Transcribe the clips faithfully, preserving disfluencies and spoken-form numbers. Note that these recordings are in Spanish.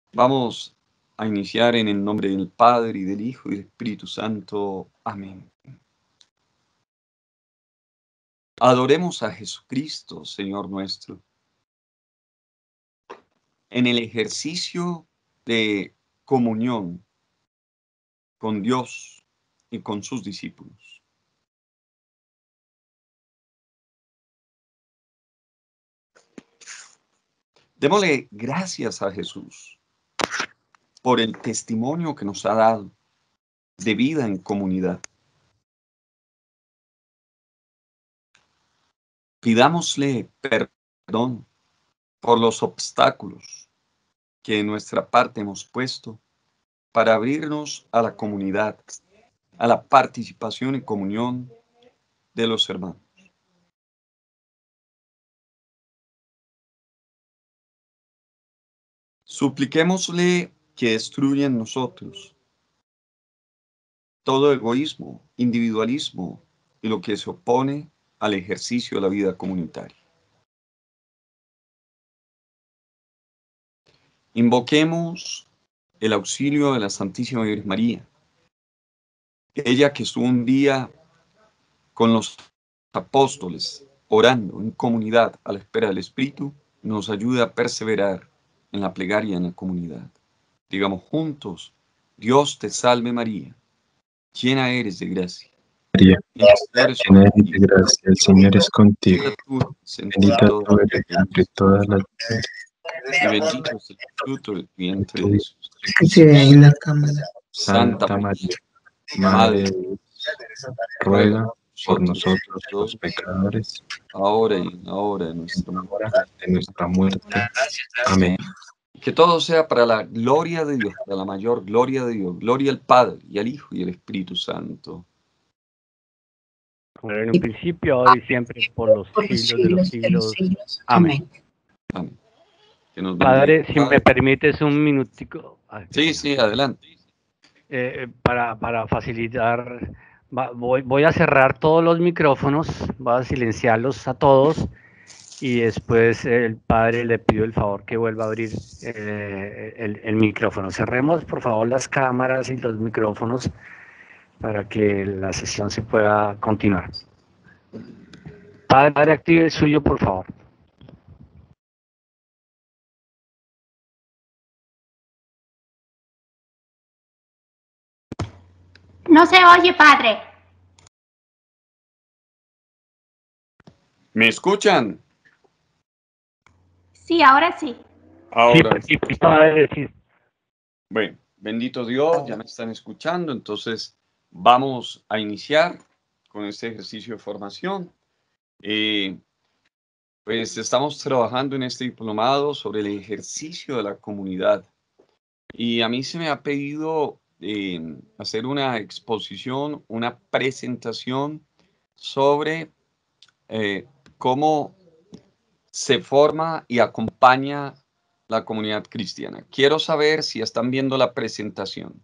Vamos a iniciar en el nombre del Padre, y del Hijo, y del Espíritu Santo. Amén. Adoremos a Jesucristo, Señor nuestro, en el ejercicio de comunión con Dios y con sus discípulos. Démosle gracias a Jesús por el testimonio que nos ha dado de vida en comunidad. Pidámosle perdón por los obstáculos que en nuestra parte hemos puesto para abrirnos a la comunidad, a la participación y comunión de los hermanos. Supliquémosle que destruya en nosotros todo egoísmo, individualismo y lo que se opone al ejercicio de la vida comunitaria. Invoquemos el auxilio de la Santísima Virgen María, ella que estuvo un día con los apóstoles orando en comunidad a la espera del Espíritu, nos ayuda a perseverar en la plegaria en la comunidad. Digamos juntos: Dios te salve María, llena eres de gracia. María, Y el Señor es llena eres de contigo. gracia, el Señor es contigo. Bendita tú eres entre Bendita todas tú eres entre todas las mujeres, y bendito es el fruto de tu vientre, tu Jesús. Que se ve ahí en la cámara. Santa Santa María, María, Madre Madre, de Dios, ruega ruega por nosotros los los pecadores, ahora y en la hora de nuestra muerte. ahora de nuestra muerte. Amén. Que todo sea para la gloria de Dios, para la mayor gloria de Dios. Gloria al Padre, y al Hijo, y al Espíritu Santo. Como era en un principio, ahora y siempre, por los Por los siglos de los siglos de los siglos. siglos. Amén. Amén. Que nos Padre, bendiga. si me permites un minutico. Ay, qué Sí, pena. sí, adelante. Eh, para, para facilitar, va- voy, voy a cerrar todos los micrófonos, voy a silenciarlos a todos y después el padre le pido el favor que vuelva a abrir eh, el, el micrófono. Cerremos por favor las cámaras y los micrófonos para que la sesión se pueda continuar. Padre, padre, active el suyo por favor. No se oye, padre. ¿Me escuchan? Sí, ahora sí. Ahora. Sí, sí, padre, sí. Bueno, bendito Dios, ya me están escuchando, entonces vamos a iniciar con este ejercicio de formación. Eh, pues estamos trabajando en este diplomado sobre el ejercicio de la comunidad y a mí se me ha pedido eh, hacer una exposición, una presentación sobre eh, cómo se forma y acompaña la comunidad cristiana. Quiero saber si están viendo la presentación.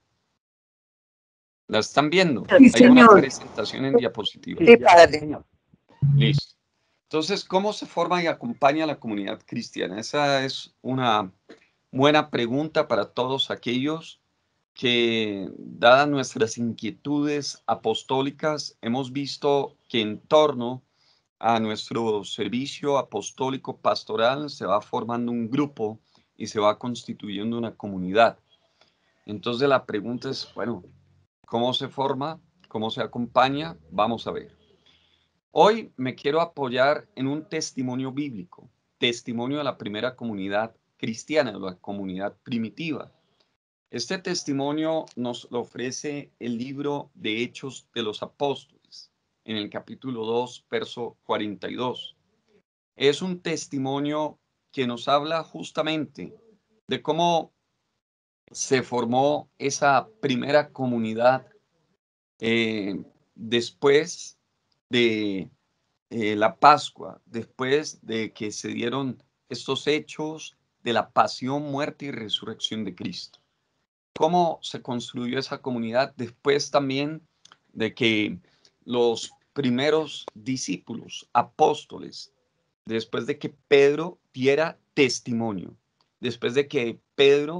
¿La están viendo? Sí, Hay una señor. presentación en diapositiva. Sí, padre. Señor. Listo. Entonces, ¿cómo se forma y acompaña la comunidad cristiana? Esa es una buena pregunta para todos aquellos que, dadas nuestras inquietudes apostólicas, hemos visto que en torno a nuestro servicio apostólico pastoral se va formando un grupo y se va constituyendo una comunidad. Entonces la pregunta es, bueno, ¿cómo se forma? ¿Cómo se acompaña? Vamos a ver. Hoy me quiero apoyar en un testimonio bíblico, testimonio de la primera comunidad cristiana, de la comunidad primitiva. Este testimonio nos lo ofrece el libro de Hechos de los Apóstoles, en el capítulo dos, verso cuarenta y dos. Es un testimonio que nos habla justamente de cómo se formó esa primera comunidad eh, después de eh, la Pascua, después de que se dieron estos hechos de la pasión, muerte y resurrección de Cristo. ¿Cómo se construyó esa comunidad después también de que los primeros discípulos, apóstoles, después de que Pedro diera testimonio, después de que Pedro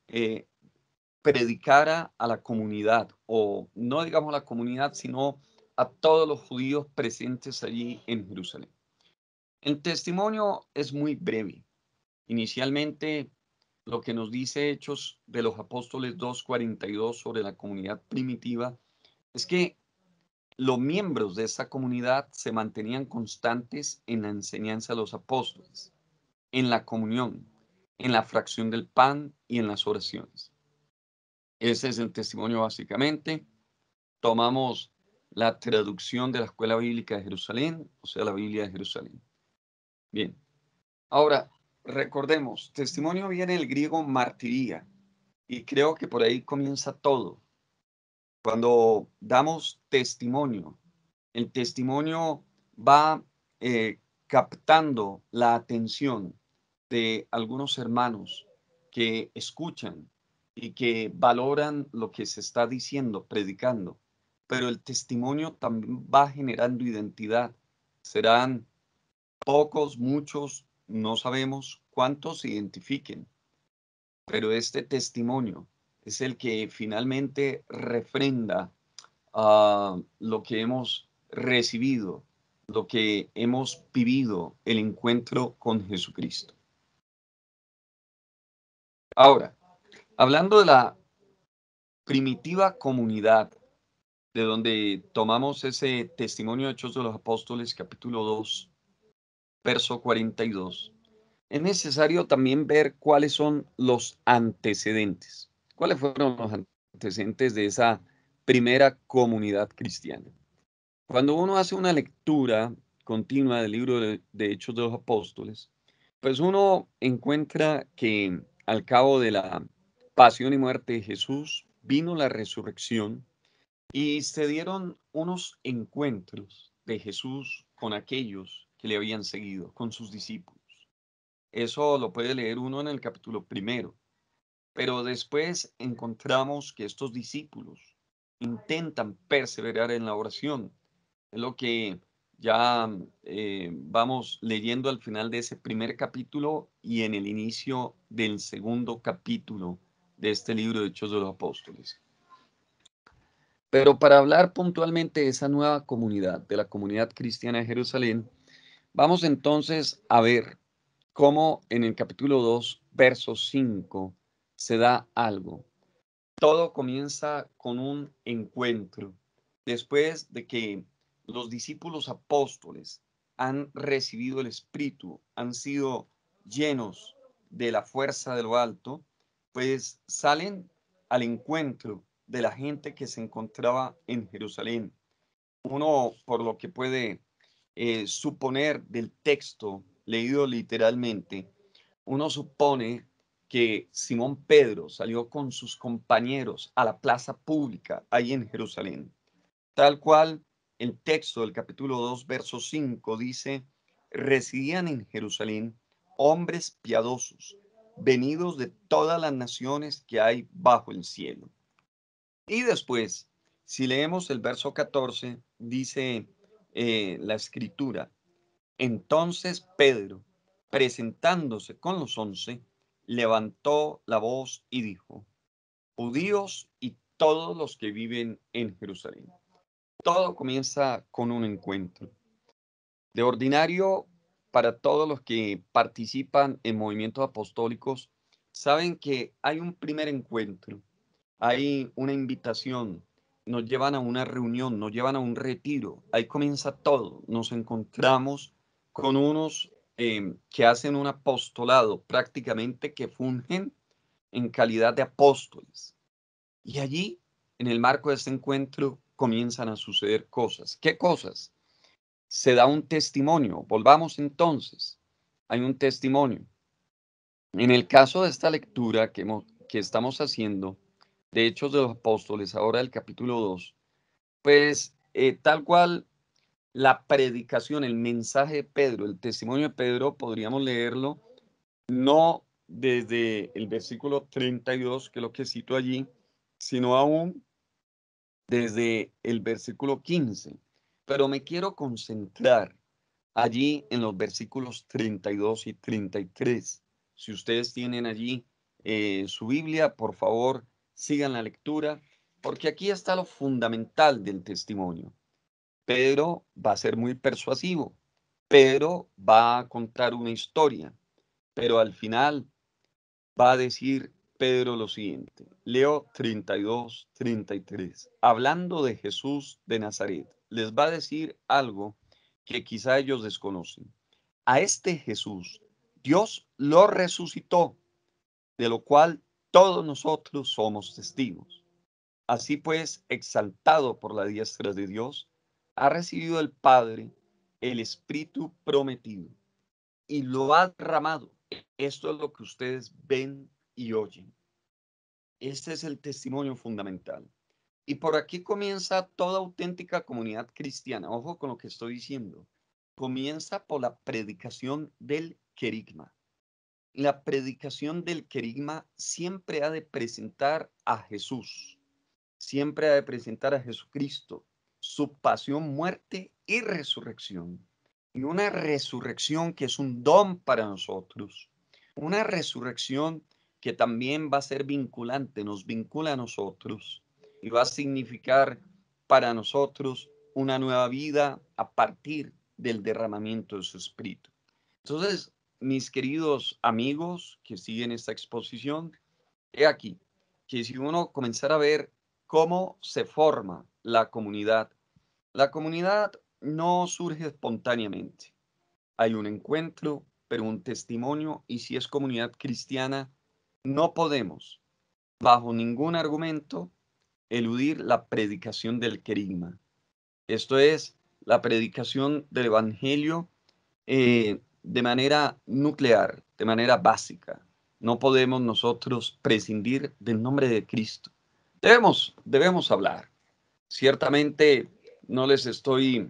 eh, predicara a la comunidad, o no digamos a la comunidad, sino a todos los judíos presentes allí en Jerusalén. El testimonio es muy breve. Inicialmente, lo que nos dice Hechos de los Apóstoles dos cuarenta y dos sobre la comunidad primitiva es que los miembros de esa comunidad se mantenían constantes en la enseñanza de los apóstoles, en la comunión, en la fracción del pan y en las oraciones. Ese es el testimonio básicamente. Tomamos la traducción de la Escuela Bíblica de Jerusalén, o sea, la Biblia de Jerusalén. Bien. Ahora, recordemos, testimonio viene del griego martiría, y creo que por ahí comienza todo. Cuando damos testimonio, el testimonio va eh, captando la atención de algunos hermanos que escuchan y que valoran lo que se está diciendo, predicando, pero el testimonio también va generando identidad. Serán pocos, muchos, no sabemos cuántos se identifiquen, pero este testimonio es el que finalmente refrenda uh, lo que hemos recibido, lo que hemos vivido, el encuentro con Jesucristo. Ahora, hablando de la primitiva comunidad, de donde tomamos ese testimonio de Hechos de los Apóstoles, capítulo dos, verso cuarenta y dos, es necesario también ver cuáles son los antecedentes. ¿Cuáles fueron los antecedentes de esa primera comunidad cristiana? Cuando uno hace una lectura continua del libro de, de Hechos de los Apóstoles, pues uno encuentra que al cabo de la pasión y muerte de Jesús vino la resurrección y se dieron unos encuentros de Jesús con aquellos que le habían seguido, con sus discípulos. Eso lo puede leer uno en el capítulo primero. Pero después encontramos que estos discípulos intentan perseverar en la oración. Es lo que ya eh, vamos leyendo al final de ese primer capítulo y en el inicio del segundo capítulo de este libro de Hechos de los Apóstoles. Pero para hablar puntualmente de esa nueva comunidad, de la comunidad cristiana de Jerusalén, vamos entonces a ver cómo en el capítulo dos, verso cinco, se da algo. Todo comienza con un encuentro. Después de que los discípulos apóstoles han recibido el Espíritu, han sido llenos de la fuerza de lo alto, pues salen al encuentro de la gente que se encontraba en Jerusalén. Uno, por lo que puede eh, suponer del texto leído literalmente, uno supone que Simón Pedro salió con sus compañeros a la plaza pública ahí en Jerusalén. Tal cual el texto del capítulo dos, verso cinco dice, residían en Jerusalén hombres piadosos, venidos de todas las naciones que hay bajo el cielo. Y después, si leemos el verso catorce, dice eh, la escritura, entonces Pedro, presentándose con los once, levantó la voz y dijo, judíos y todos los que viven en Jerusalén. Todo comienza con un encuentro. De ordinario, para todos los que participan en movimientos apostólicos, saben que hay un primer encuentro, hay una invitación, nos llevan a una reunión, nos llevan a un retiro, ahí comienza todo, nos encontramos con unos eh, que hacen un apostolado, prácticamente que fungen en calidad de apóstoles. Y allí, en el marco de este encuentro, comienzan a suceder cosas. ¿Qué cosas? Se da un testimonio. Volvamos entonces. Hay un testimonio. En el caso de esta lectura que, hemos, que estamos haciendo, de Hechos de los Apóstoles, ahora el capítulo dos, pues eh, tal cual la predicación, el mensaje de Pedro, el testimonio de Pedro, podríamos leerlo no desde el versículo treinta y dos, que es lo que cito allí, sino aún desde el versículo quince. Pero me quiero concentrar allí en los versículos treinta y dos y treinta y tres. Si ustedes tienen allí eh, su Biblia, por favor, sigan la lectura, porque aquí está lo fundamental del testimonio. Pedro va a ser muy persuasivo. Pedro va a contar una historia, pero al final va a decir Pedro lo siguiente. Leo treinta y dos, treinta y tres. Hablando de Jesús de Nazaret, les va a decir algo que quizá ellos desconocen. A este Jesús, Dios lo resucitó, de lo cual todos nosotros somos testigos. Así pues, exaltado por la diestra de Dios, ha recibido el Padre el Espíritu prometido y lo ha derramado. Esto es lo que ustedes ven y oyen. Este es el testimonio fundamental. Y por aquí comienza toda auténtica comunidad cristiana. Ojo con lo que estoy diciendo. Comienza por la predicación del querigma. La predicación del querigma siempre ha de presentar a Jesús. Siempre ha de presentar a Jesucristo, su pasión, muerte y resurrección. Y una resurrección que es un don para nosotros. Una resurrección que también va a ser vinculante, nos vincula a nosotros y va a significar para nosotros una nueva vida a partir del derramamiento de su Espíritu. Entonces, mis queridos amigos que siguen esta exposición, he aquí que si uno comenzara a ver cómo se forma la comunidad, la comunidad no surge espontáneamente. Hay un encuentro, pero un testimonio, y si es comunidad cristiana, no podemos, bajo ningún argumento, eludir la predicación del querigma. Esto es, la predicación del Evangelio eh, de manera nuclear, de manera básica. No podemos nosotros prescindir del nombre de Cristo. Debemos, debemos hablar. Ciertamente no les estoy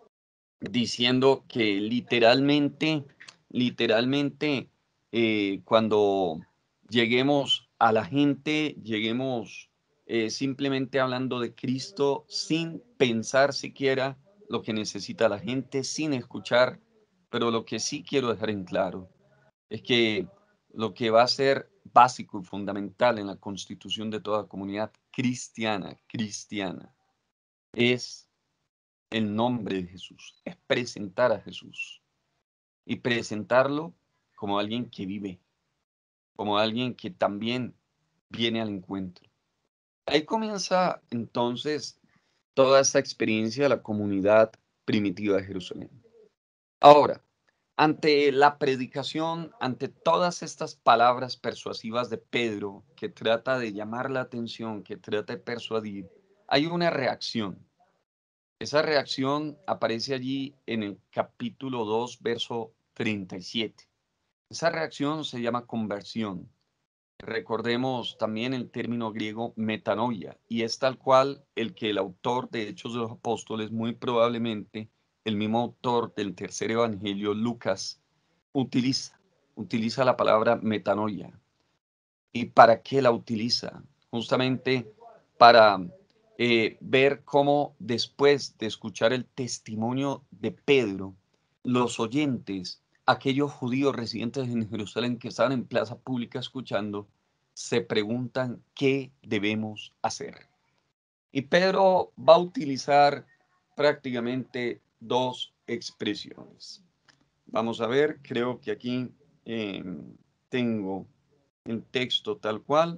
diciendo que literalmente, literalmente, eh, cuando lleguemos a la gente, lleguemos eh, simplemente hablando de Cristo sin pensar siquiera lo que necesita la gente, sin escuchar, pero lo que sí quiero dejar en claro es que lo que va a ser básico y fundamental en la constitución de toda comunidad cristiana, cristiana, es el nombre de Jesús, es presentar a Jesús y presentarlo como alguien que vive, como alguien que también viene al encuentro. Ahí comienza entonces toda esta experiencia de la comunidad primitiva de Jerusalén. Ahora, ante la predicación, ante todas estas palabras persuasivas de Pedro, que trata de llamar la atención, que trata de persuadir, hay una reacción. Esa reacción aparece allí en el capítulo dos, verso treinta y siete. Esa reacción se llama conversión. Recordemos también el término griego metanoia, y es tal cual el que el autor de Hechos de los Apóstoles, muy probablemente el mismo autor del tercer evangelio, Lucas, utiliza. Utiliza la palabra metanoia. ¿Y para qué la utiliza? Justamente para eh, ver cómo después de escuchar el testimonio de Pedro, los oyentes, aquellos judíos residentes en Jerusalén que estaban en plaza pública escuchando, se preguntan qué debemos hacer. Y Pedro va a utilizar prácticamente dos expresiones. Vamos a ver, creo que aquí eh, tengo el texto tal cual.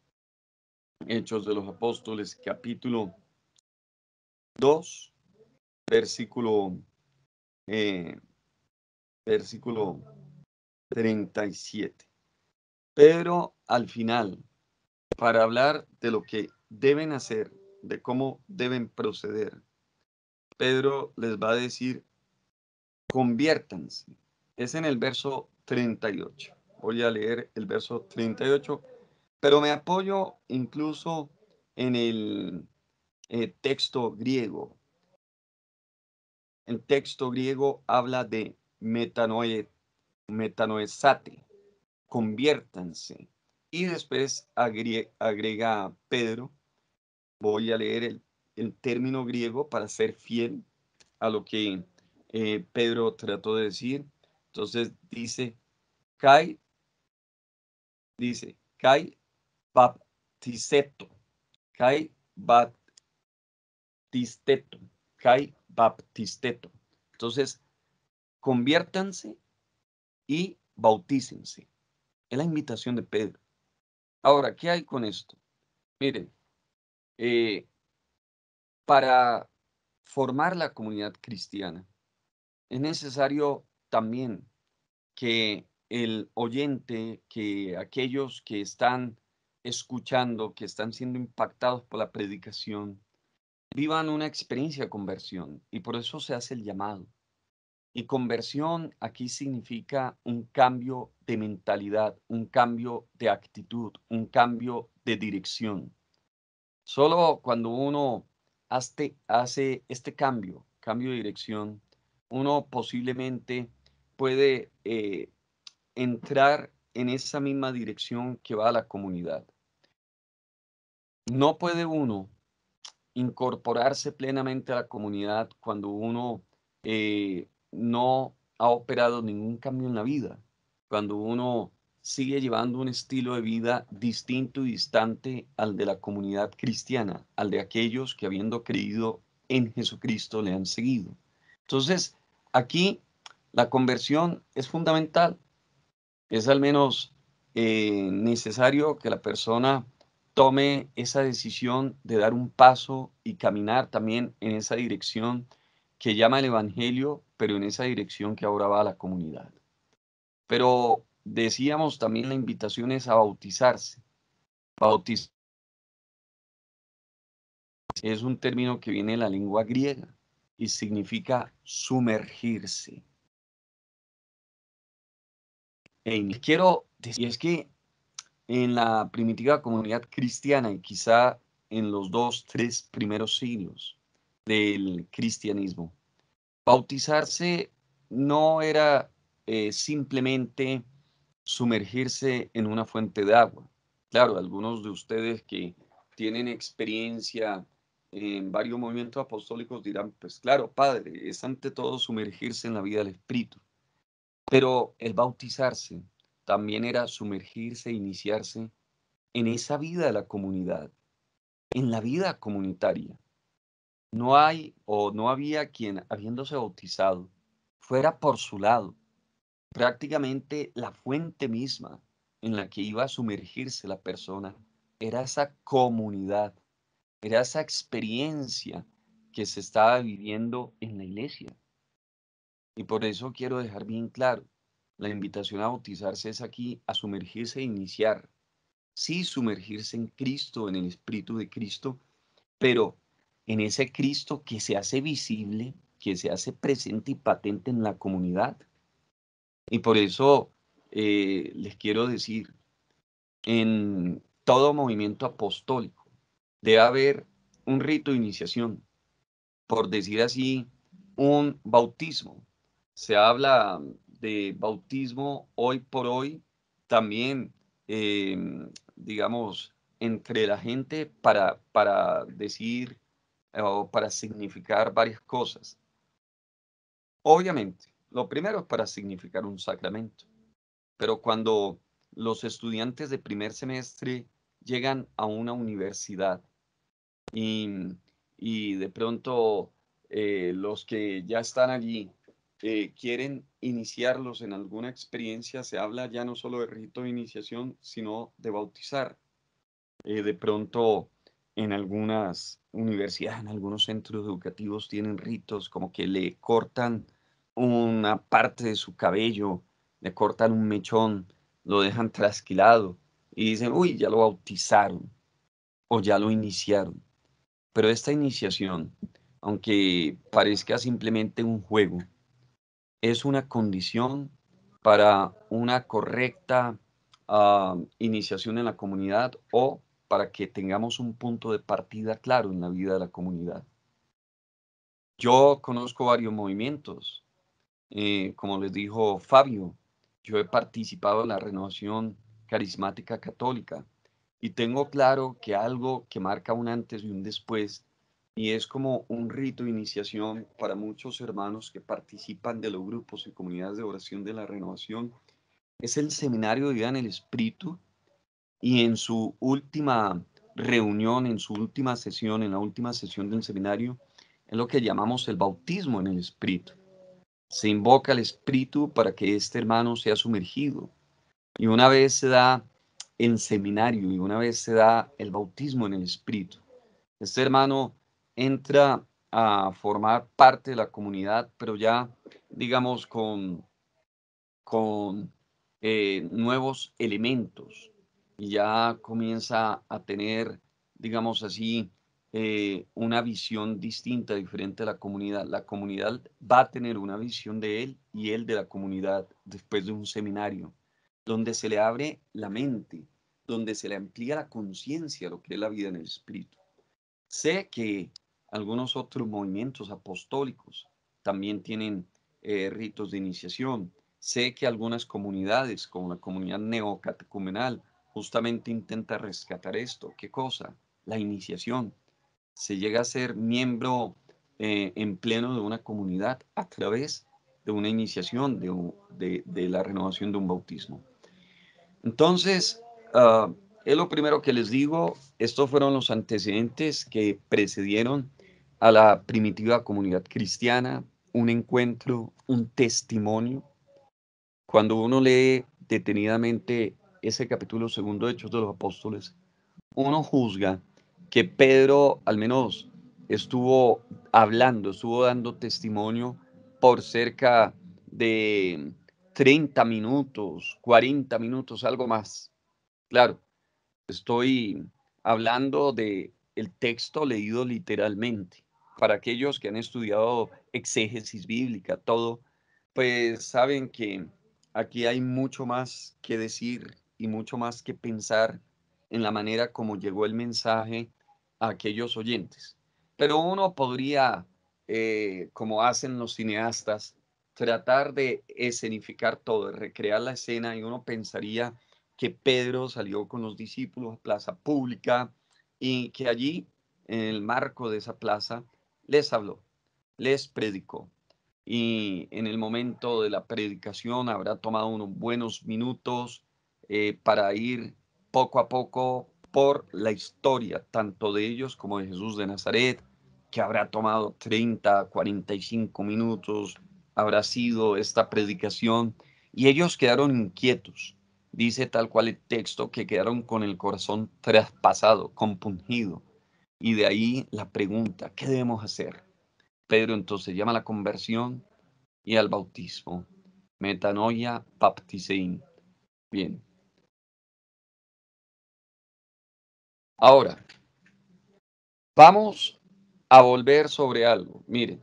Hechos de los Apóstoles, capítulo dos, versículo, eh, versículo treinta y siete. Pero al final, para hablar de lo que deben hacer, de cómo deben proceder, Pedro les va a decir, conviértanse. Es en el verso treinta y ocho. Voy a leer el verso treinta y ocho, pero me apoyo incluso en el eh, texto griego. El texto griego habla de metanoe, metanoesate, conviértanse. Y después agrega, agrega Pedro, voy a leer el, el término griego para ser fiel a lo que eh, Pedro trató de decir. Entonces dice, kai, dice, Kai baptisteto. Kai baptisteto. Kai baptisteto. Entonces, conviértanse y bautícense. Es la invitación de Pedro. Ahora, ¿qué hay con esto? Miren, eh, para formar la comunidad cristiana es necesario también que el oyente, que aquellos que están escuchando, que están siendo impactados por la predicación, vivan una experiencia de conversión, y por eso se hace el llamado. Y conversión aquí significa un cambio de mentalidad, un cambio de actitud, un cambio de dirección. Solo cuando uno hace, hace este cambio, cambio de dirección, uno posiblemente puede eh, entrar en esa misma dirección que va a la comunidad. No puede uno incorporarse plenamente a la comunidad cuando uno eh, no ha operado ningún cambio en la vida, cuando uno sigue llevando un estilo de vida distinto y distante al de la comunidad cristiana, al de aquellos que habiendo creído en Jesucristo le han seguido. Entonces, aquí la conversión es fundamental. Es al menos eh, necesario que la persona tome esa decisión de dar un paso y caminar también en esa dirección que llama el Evangelio, pero en esa dirección que ahora va a la comunidad. Pero decíamos también la invitación es a bautizarse. Bautizarse es un término que viene de la lengua griega y significa sumergirse. Y quiero decir, es que en la primitiva comunidad cristiana y quizá en los dos, tres primeros siglos del cristianismo, bautizarse no era eh, simplemente sumergirse en una fuente de agua. Claro, algunos de ustedes que tienen experiencia en varios movimientos apostólicos dirán, pues claro, padre, es ante todo sumergirse en la vida del Espíritu. Pero el bautizarse también era sumergirse, iniciarse en esa vida de la comunidad, en la vida comunitaria. No hay o no había quien, habiéndose bautizado, fuera por su lado. Prácticamente la fuente misma en la que iba a sumergirse la persona era esa comunidad, era esa experiencia que se estaba viviendo en la iglesia. Y por eso quiero dejar bien claro, la invitación a bautizarse es aquí a sumergirse e iniciar. Sí, sumergirse en Cristo, en el Espíritu de Cristo, pero en ese Cristo que se hace visible, que se hace presente y patente en la comunidad. Y por eso eh, les quiero decir, en todo movimiento apostólico debe haber un rito de iniciación, por decir así, un bautismo. Se habla de bautismo hoy por hoy también, eh, digamos, entre la gente para, para decir eh, o para significar varias cosas. Obviamente, lo primero es para significar un sacramento, pero cuando los estudiantes de primer semestre llegan a una universidad y, y de pronto eh, los que ya están allí eh, quieren iniciarlos en alguna experiencia, se habla ya no solo de rito de iniciación, sino de bautizar. Eh, de pronto en algunas universidades, en algunos centros educativos tienen ritos como que le cortan una parte de su cabello, le cortan un mechón, lo dejan trasquilado y dicen, uy, ya lo bautizaron o ya lo iniciaron. Pero esta iniciación, aunque parezca simplemente un juego, es una condición para una correcta uh, iniciación en la comunidad o para que tengamos un punto de partida claro en la vida de la comunidad. Yo conozco varios movimientos, eh, como les dijo Fabio, yo he participado en la renovación carismática católica y tengo claro que algo que marca un antes y un después y es como un rito de iniciación para muchos hermanos que participan de los grupos y comunidades de oración de la renovación, es el seminario de vida en el Espíritu y en su última reunión, en su última sesión, en la última sesión del seminario, es lo que llamamos el bautismo en el Espíritu. Se invoca al Espíritu para que este hermano sea sumergido. Y una vez se da el seminario y una vez se da el bautismo en el Espíritu, este hermano entra a formar parte de la comunidad, pero ya, digamos, con, con eh, nuevos elementos y ya comienza a tener, digamos así, eh, una visión distinta, diferente a la comunidad. La comunidad va a tener una visión de él y él de la comunidad después de un seminario, donde se le abre la mente, donde se le amplía la conciencia a lo que es la vida en el Espíritu. Sé que algunos otros movimientos apostólicos también tienen eh, ritos de iniciación. Sé que algunas comunidades, como la comunidad neocatecumenal, justamente intenta rescatar esto. ¿Qué cosa? La iniciación. Se llega a ser miembro eh, en pleno de una comunidad a través de una iniciación, de, de, de la renovación de un bautismo. Entonces, uh, es lo primero que les digo. Estos fueron los antecedentes que precedieron a la primitiva comunidad cristiana, un encuentro, un testimonio. Cuando uno lee detenidamente ese capítulo segundo de Hechos de los Apóstoles, uno juzga que Pedro al menos estuvo hablando, estuvo dando testimonio por cerca de treinta minutos, cuarenta minutos, algo más. Claro, estoy hablando de el texto leído literalmente. Para aquellos que han estudiado exégesis bíblica, todo, pues saben que aquí hay mucho más que decir y mucho más que pensar en la manera como llegó el mensaje a aquellos oyentes. Pero uno podría, eh, como hacen los cineastas, tratar de escenificar todo, de recrear la escena, y uno pensaría que Pedro salió con los discípulos a plaza pública y que allí, en el marco de esa plaza, les habló, les predicó. Y en el momento de la predicación habrá tomado unos buenos minutos eh, para ir poco a poco por la historia, tanto de ellos como de Jesús de Nazaret, que habrá tomado treinta, cuarenta y cinco minutos, habrá sido esta predicación, y ellos quedaron inquietos. Dice tal cual el texto que quedaron con el corazón traspasado, compungido. Y de ahí la pregunta, ¿qué debemos hacer? Pedro entonces llama a la conversión y al bautismo. Metanoia baptisein. Bien. Ahora, vamos a volver sobre algo. Miren,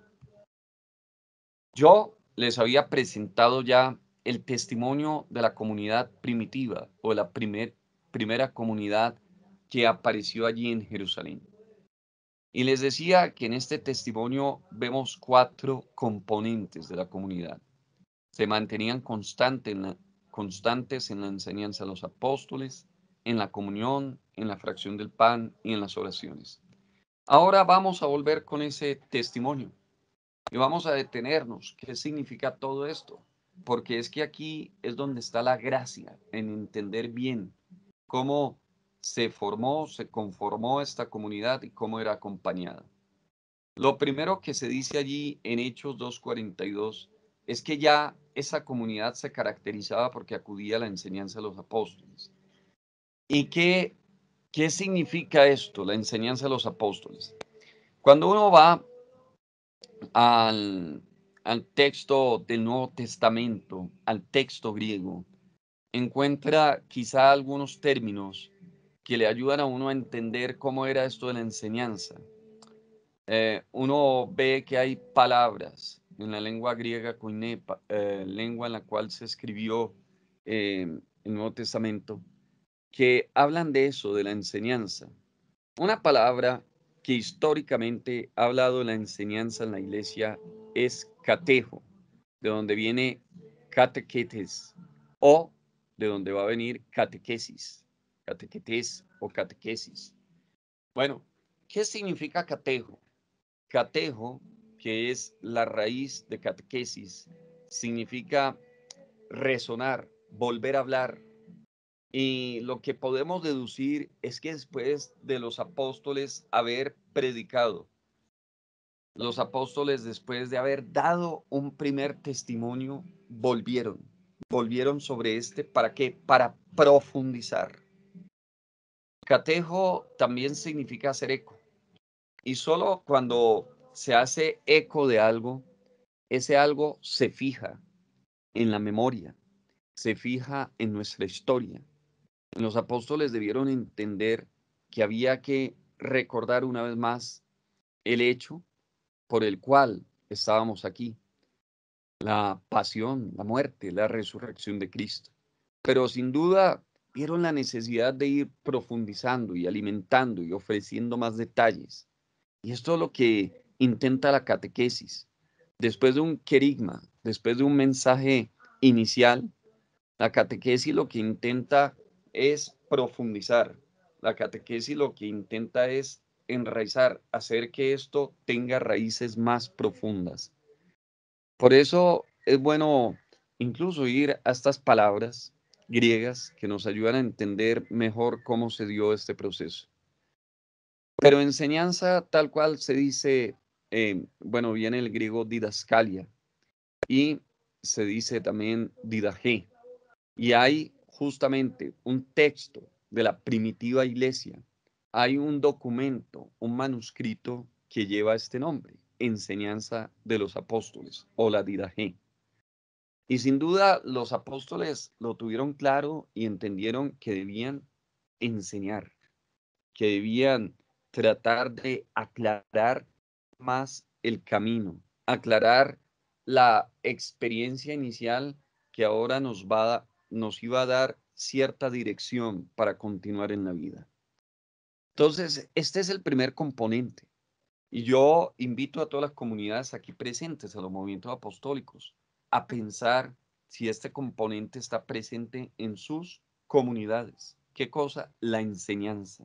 yo les había presentado ya el testimonio de la comunidad primitiva o de la primer, primera comunidad que apareció allí en Jerusalén. Y les decía que en este testimonio vemos cuatro componentes de la comunidad. Se mantenían constante en la, constantes en la enseñanza de los apóstoles, en la comunión, en la fracción del pan y en las oraciones. Ahora vamos a volver con ese testimonio y vamos a detenernos. ¿Qué significa todo esto? Porque es que aquí es donde está la gracia en entender bien cómo se formó, se conformó esta comunidad y cómo era acompañada. Lo primero que se dice allí en Hechos dos cuarenta y dos es que ya esa comunidad se caracterizaba porque acudía a la enseñanza de los apóstoles. ¿Y qué, qué significa esto, la enseñanza de los apóstoles? Cuando uno va al, al texto del Nuevo Testamento, al texto griego, encuentra quizá algunos términos que le ayudan a uno a entender cómo era esto de la enseñanza. Eh, uno ve que hay palabras en la lengua griega koiné, eh, lengua en la cual se escribió eh, el Nuevo Testamento, que hablan de eso, de la enseñanza. Una palabra que históricamente ha hablado de la enseñanza en la iglesia es catejo, de donde viene catequetes, o de donde va a venir catequesis, catequetes o catequesis. Bueno, ¿qué significa catejo? Catejo, que es la raíz de catequesis, significa resonar, volver a hablar, Y lo que podemos deducir es que después de los apóstoles haber predicado, los apóstoles después de haber dado un primer testimonio, volvieron, volvieron sobre este, ¿para qué? Para profundizar. Catejo también significa hacer eco. Y solo cuando se hace eco de algo, ese algo se fija en la memoria, se fija en nuestra historia. Los apóstoles debieron entender que había que recordar una vez más el hecho por el cual estábamos aquí, la pasión, la muerte, la resurrección de Cristo. Pero sin duda vieron la necesidad de ir profundizando y alimentando y ofreciendo más detalles. Y esto es lo que intenta la catequesis. Después de un querigma, después de un mensaje inicial, la catequesis lo que intenta es profundizar. La catequesis lo que intenta es enraizar, hacer que esto tenga raíces más profundas. Por eso es bueno incluso ir a estas palabras griegas que nos ayudan a entender mejor cómo se dio este proceso. Pero enseñanza tal cual se dice, eh, bueno, viene el griego didascalia y se dice también didaje. Y hay justamente un texto de la primitiva iglesia, hay un documento, un manuscrito que lleva este nombre, Enseñanza de los Apóstoles o la didaje. Y sin duda los apóstoles lo tuvieron claro y entendieron que debían enseñar, que debían tratar de aclarar más el camino, aclarar la experiencia inicial que ahora nos va a, nos iba a dar cierta dirección para continuar en la vida. Entonces, este es el primer componente. Y yo invito a todas las comunidades aquí presentes, a los movimientos apostólicos, a pensar si este componente está presente en sus comunidades. ¿Qué cosa? La enseñanza.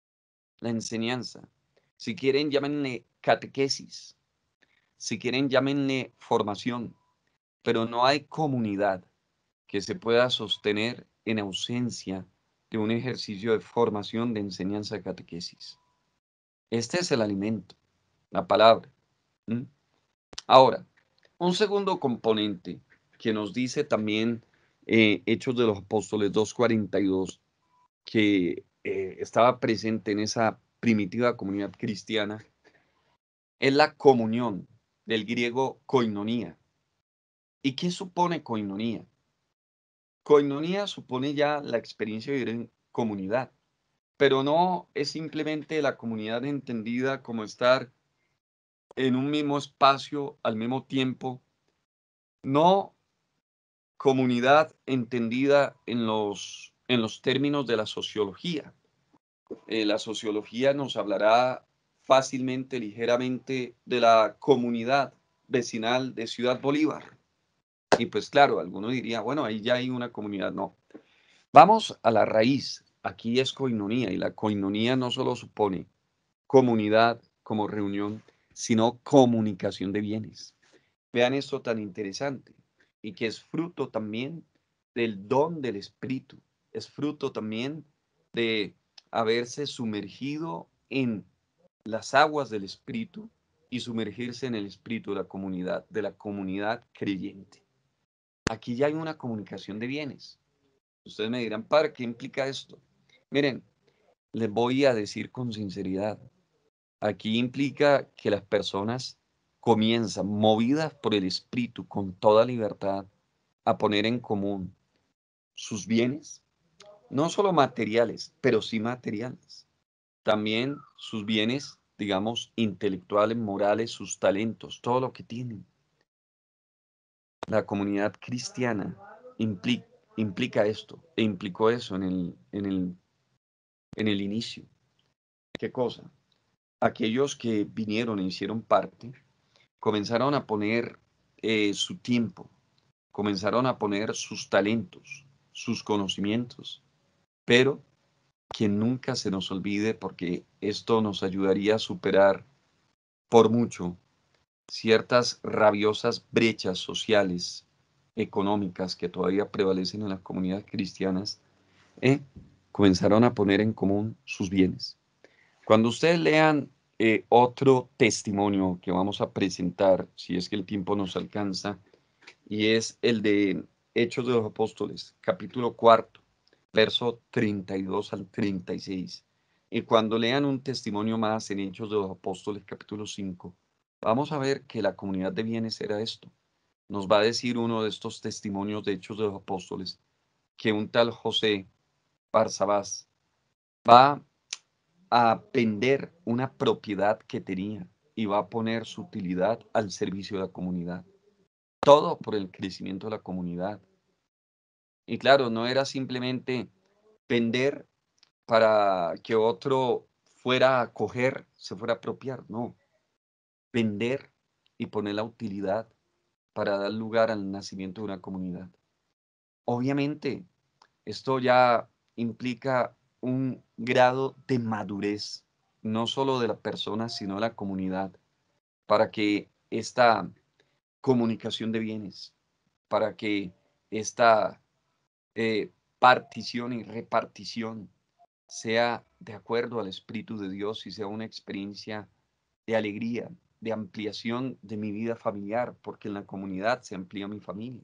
La enseñanza. Si quieren, llámenle catequesis. Si quieren, llámenle formación. Pero no hay comunidad que se pueda sostener en ausencia de un ejercicio de formación, de enseñanza de catequesis. Este es el alimento, la palabra. ¿Mm? Ahora, un segundo componente que nos dice también eh, Hechos de los Apóstoles dos cuarenta y dos, que eh, estaba presente en esa primitiva comunidad cristiana, es la comunión, del griego koinonía. ¿Y qué supone koinonía? Koinonía supone ya la experiencia de vivir en comunidad, pero no es simplemente la comunidad entendida como estar en un mismo espacio al mismo tiempo, no comunidad entendida en los, en los términos de la sociología. Eh, la sociología nos hablará fácilmente, ligeramente de la comunidad vecinal de Ciudad Bolívar. Y pues claro, alguno diría, bueno, ahí ya hay una comunidad. No. Vamos a la raíz. Aquí es coinonía y la coinonía no solo supone comunidad como reunión, sino comunicación de bienes. Vean esto tan interesante y que es fruto también del don del Espíritu, es fruto también de haberse sumergido en las aguas del Espíritu y sumergirse en el Espíritu de la comunidad, de la comunidad creyente. Aquí ya hay una comunicación de bienes. Ustedes me dirán, ¿para qué implica esto? Miren, les voy a decir con sinceridad, aquí implica que las personas comienzan, movidas por el Espíritu, con toda libertad, a poner en común sus bienes, no solo materiales, pero sí materiales. También sus bienes, digamos, intelectuales, morales, sus talentos, todo lo que tienen. La comunidad cristiana implica, implica esto, e implicó eso en el, en el, en el inicio. ¿Qué cosa? Aquellos que vinieron e hicieron parte, comenzaron a poner eh, su tiempo, comenzaron a poner sus talentos, sus conocimientos, pero que nunca se nos olvide, porque esto nos ayudaría a superar por mucho ciertas rabiosas brechas sociales, económicas que todavía prevalecen en las comunidades cristianas, ¿eh? Comenzaron a poner en común sus bienes. Cuando ustedes lean eh, otro testimonio que vamos a presentar, si es que el tiempo nos alcanza, y es el de Hechos de los Apóstoles, capítulo cuarto, verso treinta y dos al treinta y seis. Y cuando lean un testimonio más en Hechos de los Apóstoles, capítulo cinco, vamos a ver que la comunidad de bienes era esto. Nos va a decir uno de estos testimonios de Hechos de los Apóstoles que un tal José Barsabás va a vender una propiedad que tenía y va a poner su utilidad al servicio de la comunidad. Todo por el crecimiento de la comunidad. Y claro, no era simplemente vender para que otro fuera a coger, se fuera a apropiar, no. Vender y poner la utilidad para dar lugar al nacimiento de una comunidad. Obviamente, esto ya implica un grado de madurez, no solo de la persona, sino de la comunidad, para que esta comunicación de bienes, para que esta eh, partición y repartición sea de acuerdo al Espíritu de Dios y sea una experiencia de alegría, de ampliación de mi vida familiar, porque en la comunidad se amplía mi familia.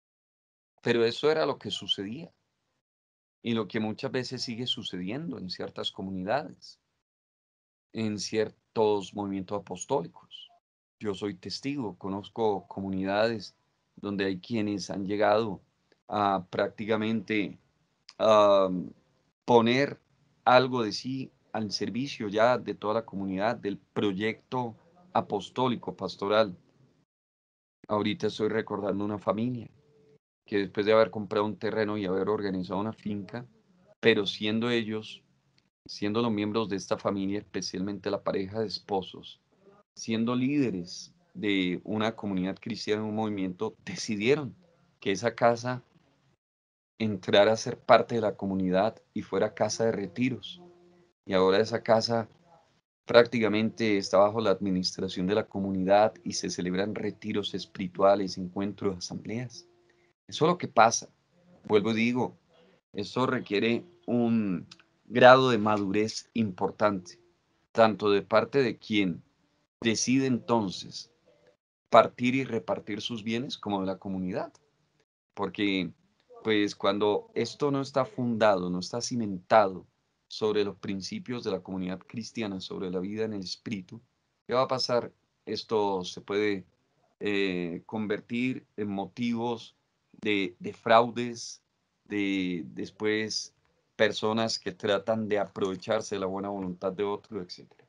Pero eso era lo que sucedía y lo que muchas veces sigue sucediendo en ciertas comunidades, en ciertos movimientos apostólicos. Yo soy testigo, conozco comunidades donde hay quienes han llegado a prácticamente um, poner algo de sí al servicio ya de toda la comunidad, del proyecto apostólico, pastoral. Ahorita estoy recordando una familia que después de haber comprado un terreno y haber organizado una finca, pero siendo ellos, siendo los miembros de esta familia, especialmente la pareja de esposos, siendo líderes de una comunidad cristiana, un movimiento, decidieron que esa casa entrara a ser parte de la comunidad y fuera casa de retiros. Y ahora esa casa prácticamente está bajo la administración de la comunidad y se celebran retiros espirituales, encuentros, asambleas. Eso es lo que pasa. Vuelvo y digo, eso requiere un grado de madurez importante, tanto de parte de quien decide entonces partir y repartir sus bienes como de la comunidad. Porque pues cuando esto no está fundado, no está cimentado sobre los principios de la comunidad cristiana, sobre la vida en el espíritu, ¿qué va a pasar? Esto se puede eh, convertir en motivos de, de fraudes, de después personas que tratan de aprovecharse de la buena voluntad de otro, etcétera.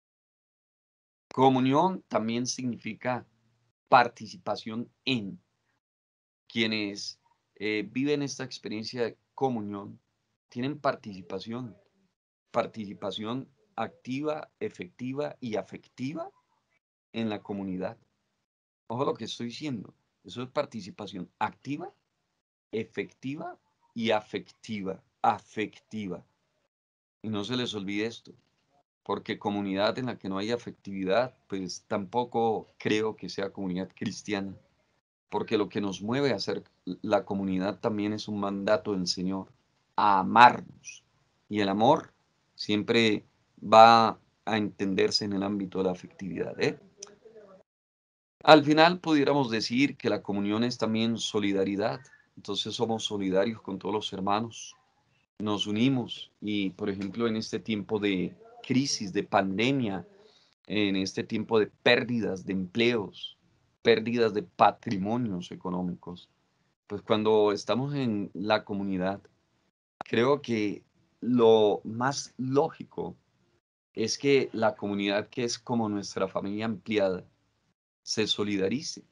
Comunión también significa participación en. Quienes eh, viven esta experiencia de comunión tienen participación, participación activa, efectiva y afectiva en la comunidad. Ojo lo que estoy diciendo, eso es participación activa, efectiva y afectiva, afectiva. Y no se les olvide esto, porque comunidad en la que no hay afectividad, pues tampoco creo que sea comunidad cristiana. Porque lo que nos mueve a ser la comunidad también es un mandato del Señor, a amarnos. Y el amor siempre va a entenderse en el ámbito de la afectividad, ¿eh? Al final pudiéramos decir que la comunión es también solidaridad. Entonces somos solidarios con todos los hermanos. Nos unimos y, por ejemplo, en este tiempo de crisis, de pandemia, en este tiempo de pérdidas de empleos, pérdidas de patrimonios económicos, pues cuando estamos en la comunidad, creo que lo más lógico es que la comunidad, que es como nuestra familia ampliada, se solidarice.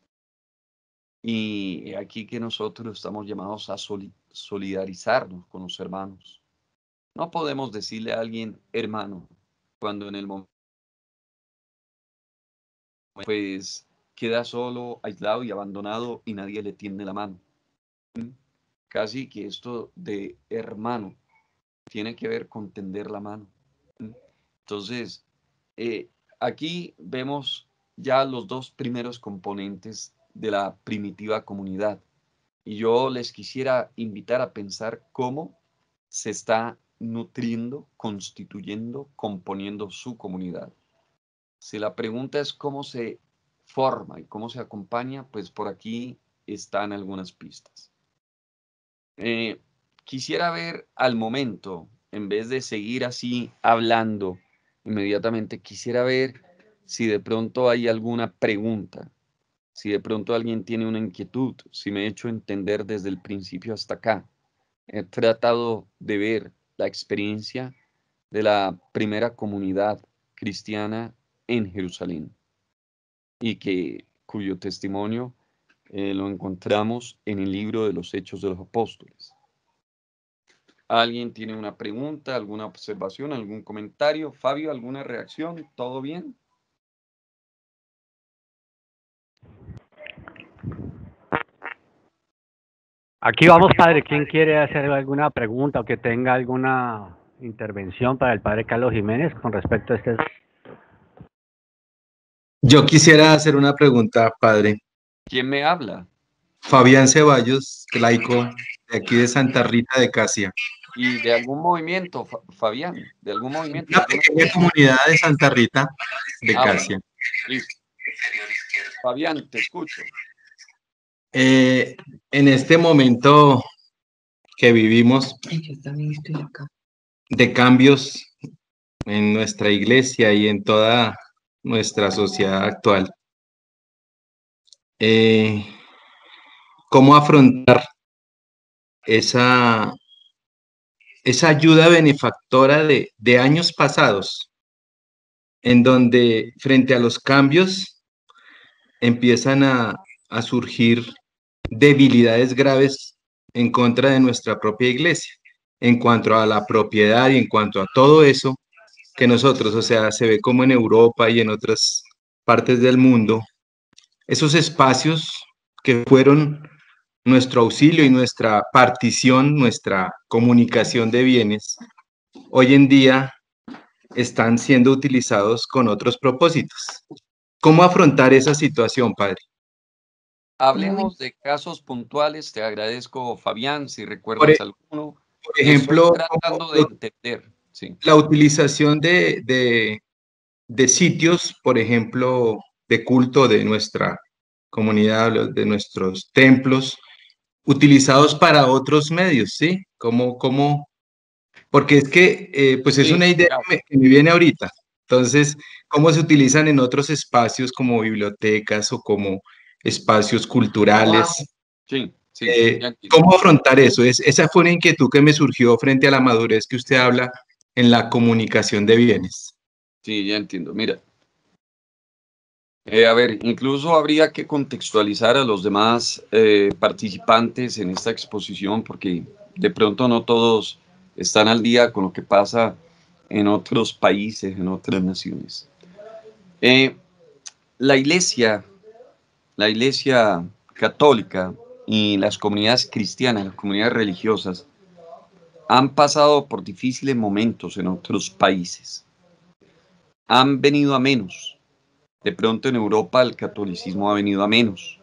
Y aquí que nosotros estamos llamados a solidarizarnos con los hermanos. No podemos decirle a alguien hermano cuando en el momento pues queda solo, aislado y abandonado y nadie le tiende la mano. Casi que esto de hermano tiene que ver con tender la mano. Entonces, eh, aquí vemos ya los dos primeros componentes de la primitiva comunidad. Y yo les quisiera invitar a pensar cómo se está nutriendo, constituyendo, componiendo su comunidad. Si la pregunta es cómo se forma y cómo se acompaña, pues por aquí están algunas pistas. Eh, quisiera ver al momento, en vez de seguir así hablando inmediatamente, quisiera ver si de pronto hay alguna pregunta, si de pronto alguien tiene una inquietud, si me he hecho entender desde el principio hasta acá. He tratado de ver la experiencia de la primera comunidad cristiana en Jerusalén y que, cuyo testimonio eh, lo encontramos en el libro de los Hechos de los Apóstoles. ¿Alguien tiene una pregunta, alguna observación, algún comentario? Fabio, ¿alguna reacción? ¿Todo bien? Aquí vamos, padre. ¿Quién quiere hacer alguna pregunta o que tenga alguna intervención para el padre Carlos Jiménez con respecto a este? Yo quisiera hacer una pregunta, padre. ¿Quién me habla? Fabián Ceballos, laico, de aquí de Santa Rita de Casia. ¿Y de algún movimiento, Fa- Fabián? ¿De algún movimiento? Una ¿Alguna- pequeña comunidad de Santa Rita de Ah, bueno. Casia. Listo. Fabián, te escucho. Eh, en este momento que vivimos Yo también estoy acá. de cambios en nuestra iglesia y en toda nuestra sociedad actual, eh, ¿cómo afrontar esa, esa ayuda benefactora de, de años pasados, en donde frente a los cambios empiezan a, a surgir debilidades graves en contra de nuestra propia iglesia, en cuanto a la propiedad y en cuanto a todo eso que nosotros, o sea, se ve como en Europa y en otras partes del mundo, esos espacios que fueron nuestro auxilio y nuestra partición, nuestra comunicación de bienes, hoy en día están siendo utilizados con otros propósitos. ¿Cómo afrontar esa situación, padre? Hablemos de casos puntuales. Te agradezco, Fabián, si Por, recuerdas e- alguno. por Estoy ejemplo, tratando de lo- entender. Sí. la utilización de, de, de sitios, por ejemplo, de culto de nuestra comunidad, lo- de nuestros templos, utilizados para otros medios, ¿sí? Como, como, porque es que, eh, pues es Sí, una idea claro. que me, que me viene ahorita. Entonces, ¿cómo se utilizan en otros espacios como bibliotecas o como espacios culturales? Sí, sí, Eh, ya entiendo. ¿Cómo afrontar eso? Es, esa fue una inquietud que me surgió frente a la madurez que usted habla en la comunicación de bienes. Sí, ya entiendo. Mira, eh, a ver, incluso habría que contextualizar a los demás eh, participantes en esta exposición porque de pronto no todos están al día con lo que pasa en otros países, en otras naciones. Eh, la iglesia, la iglesia católica y las comunidades cristianas, las comunidades religiosas, han pasado por difíciles momentos en otros países. Han venido a menos. De pronto en Europa el catolicismo ha venido a menos.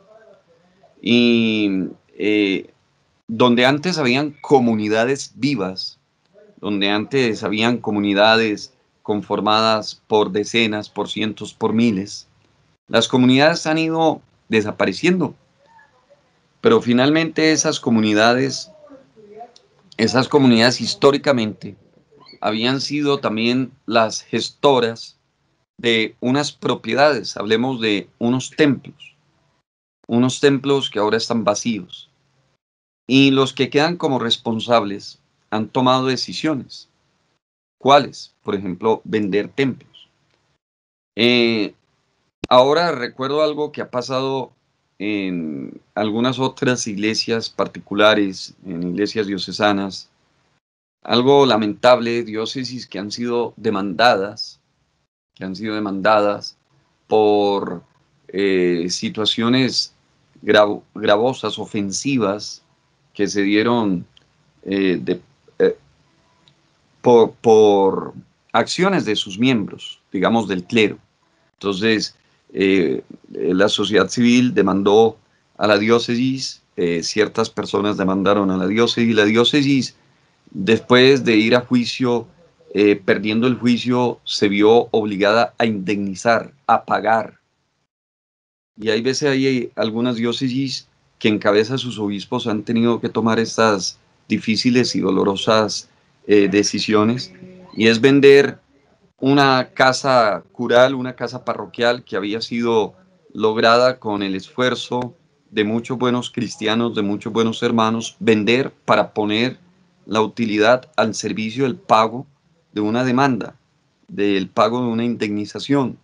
Y eh, donde antes habían comunidades vivas, donde antes habían comunidades conformadas por decenas, por cientos, por miles, las comunidades han ido desapareciendo. Pero finalmente esas comunidades, esas comunidades históricamente habían sido también las gestoras de unas propiedades, hablemos de unos templos, unos templos que ahora están vacíos. Y los que quedan como responsables han tomado decisiones. ¿Cuáles? Por ejemplo, vender templos. Eh, ahora recuerdo algo que ha pasado en algunas otras iglesias particulares, en iglesias diocesanas, algo lamentable, diócesis que han sido demandadas, que han sido demandadas por eh, situaciones gravo- gravosas, ofensivas, que se dieron eh, de, eh, por, por acciones de sus miembros, digamos del clero. Entonces, eh, la sociedad civil demandó a la diócesis, eh, ciertas personas demandaron a la diócesis, la diócesis después de ir a juicio, eh, perdiendo el juicio, se vio obligada a indemnizar, a pagar. Y hay veces hay algunas diócesis que en cabeza sus obispos han tenido que tomar estas difíciles y dolorosas eh, decisiones, y es vender una casa cural, una casa parroquial que había sido lograda con el esfuerzo de muchos buenos cristianos, de muchos buenos hermanos, vender para poner la utilidad al servicio del pago de una demanda, del pago de una indemnización.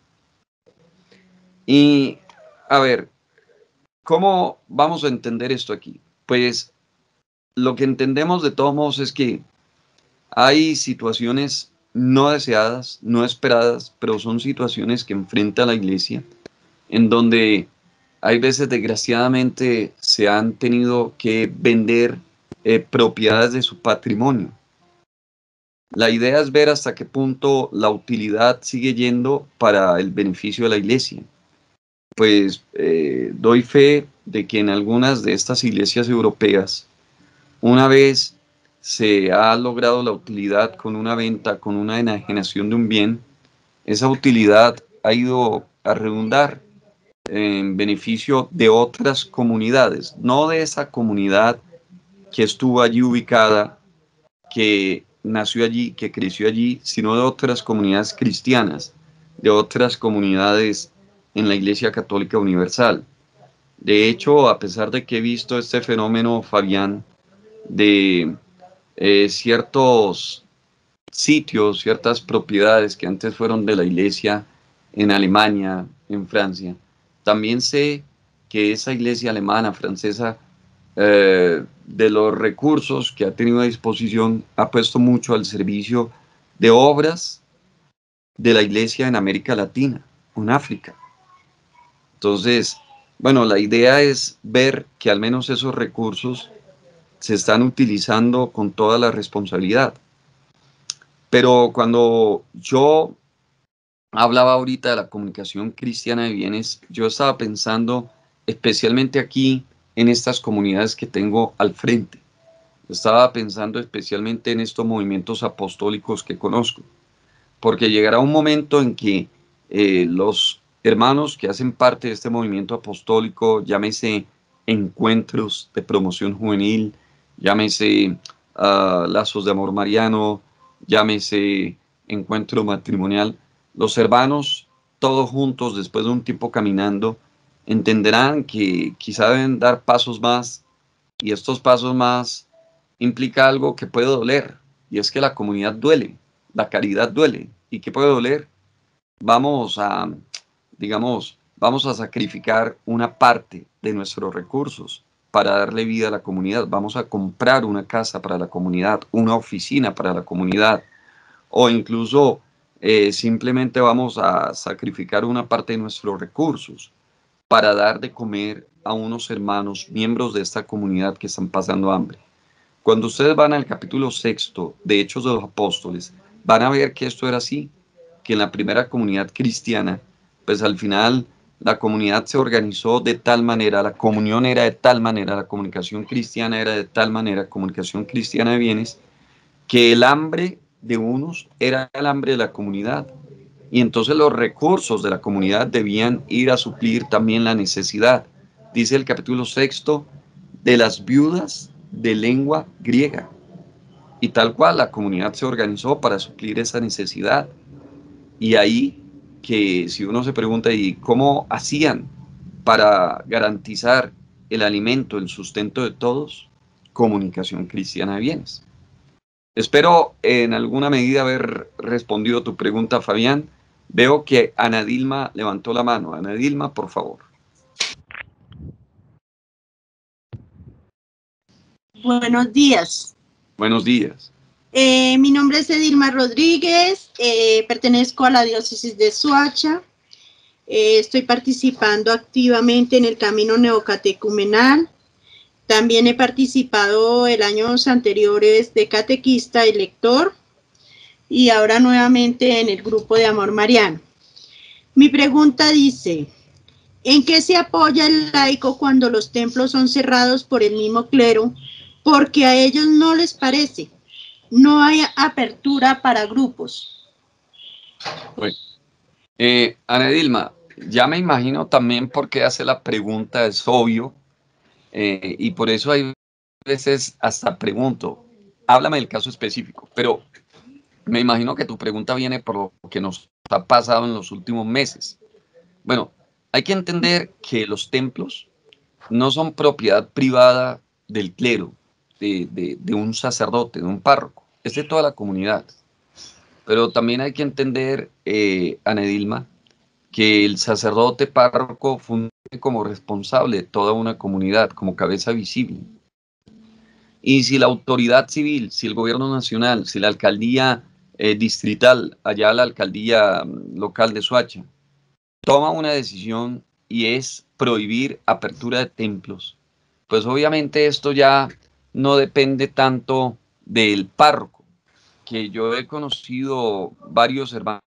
Y, a ver, ¿cómo vamos a entender esto aquí? Pues lo que entendemos de todos modos es que hay situaciones no deseadas, no esperadas, pero son situaciones que enfrenta la Iglesia, en donde hay veces desgraciadamente se han tenido que vender eh, propiedades de su patrimonio. La idea es ver hasta qué punto la utilidad sigue yendo para el beneficio de la Iglesia. Pues eh, doy fe de que en algunas de estas iglesias europeas, una vez se ha logrado la utilidad con una venta, con una enajenación de un bien, esa utilidad ha ido a redundar en beneficio de otras comunidades, no de esa comunidad que estuvo allí ubicada, que nació allí, que creció allí, sino de otras comunidades cristianas, de otras comunidades en la Iglesia Católica Universal. De hecho, a pesar de que he visto este fenómeno, Fabián, de eh, ciertos sitios, ciertas propiedades que antes fueron de la Iglesia en Alemania, en Francia, también sé que esa iglesia alemana, francesa, eh, de los recursos que ha tenido a disposición, ha puesto mucho al servicio de obras de la iglesia en América Latina, en África. Entonces, bueno, la idea es ver que al menos esos recursos se están utilizando con toda la responsabilidad. Pero cuando yo hablaba ahorita de la comunicación cristiana de bienes, yo estaba pensando especialmente aquí en estas comunidades que tengo al frente. Estaba pensando especialmente en estos movimientos apostólicos que conozco, porque llegará un momento en que eh, los hermanos que hacen parte de este movimiento apostólico, llámese encuentros de promoción juvenil, llámese uh, lazos de amor mariano, llámese encuentro matrimonial, los hermanos, todos juntos, después de un tiempo caminando, entenderán que quizá deben dar pasos más, y estos pasos más implica algo que puede doler, y es que la comunidad duele, la caridad duele. ¿Y qué puede doler? Vamos a, digamos, vamos a sacrificar una parte de nuestros recursos para darle vida a la comunidad. Vamos a comprar una casa para la comunidad, una oficina para la comunidad, o incluso eh, simplemente vamos a sacrificar una parte de nuestros recursos para dar de comer a unos hermanos, miembros de esta comunidad que están pasando hambre. Cuando ustedes van al capítulo sexto de Hechos de los Apóstoles, van a ver que esto era así, que en la primera comunidad cristiana, pues al final la comunidad se organizó de tal manera, la comunión era de tal manera, la comunicación cristiana era de tal manera, comunicación cristiana de bienes, que el hambre de unos era el hambre de la comunidad. Y entonces los recursos de la comunidad debían ir a suplir también la necesidad. Dice el capítulo sexto, de las viudas de lengua griega. Y tal cual la comunidad se organizó para suplir esa necesidad. Y ahí que si uno se pregunta, ¿y cómo hacían para garantizar el alimento, el sustento de todos? Comunicación cristiana de bienes. Espero en alguna medida haber respondido tu pregunta, Fabián. Veo que Ana Dilma levantó la mano. Ana Dilma, por favor. Buenos días. Buenos días. Eh, mi nombre es Edilma Rodríguez, eh, pertenezco a la diócesis de Soacha. Eh, estoy participando activamente en el camino neocatecumenal. También he participado en años anteriores de catequista y lector, y ahora nuevamente en el grupo de Amor Mariano. Mi pregunta dice, ¿en qué se apoya el laico cuando los templos son cerrados por el mismo clero porque a ellos no les parece? no hay apertura para grupos. Bueno, eh, Ana Dilma, ya me imagino también por qué hace la pregunta, es obvio, eh, y por eso hay veces hasta pregunto, háblame del caso específico, pero me imagino que tu pregunta viene por lo que nos ha pasado en los últimos meses. Bueno, hay que entender que los templos no son propiedad privada del clero, de, de, de un sacerdote, de un párroco, es de toda la comunidad. Pero también hay que entender, eh, Ana Dilma, que el sacerdote párroco funge como responsable de toda una comunidad, como cabeza visible. Y si la autoridad civil, si el gobierno nacional, si la alcaldía eh, distrital, allá la alcaldía local de Soacha, toma una decisión y es prohibir apertura de templos, pues obviamente esto ya no depende tanto del párroco, que yo he conocido varios hermanos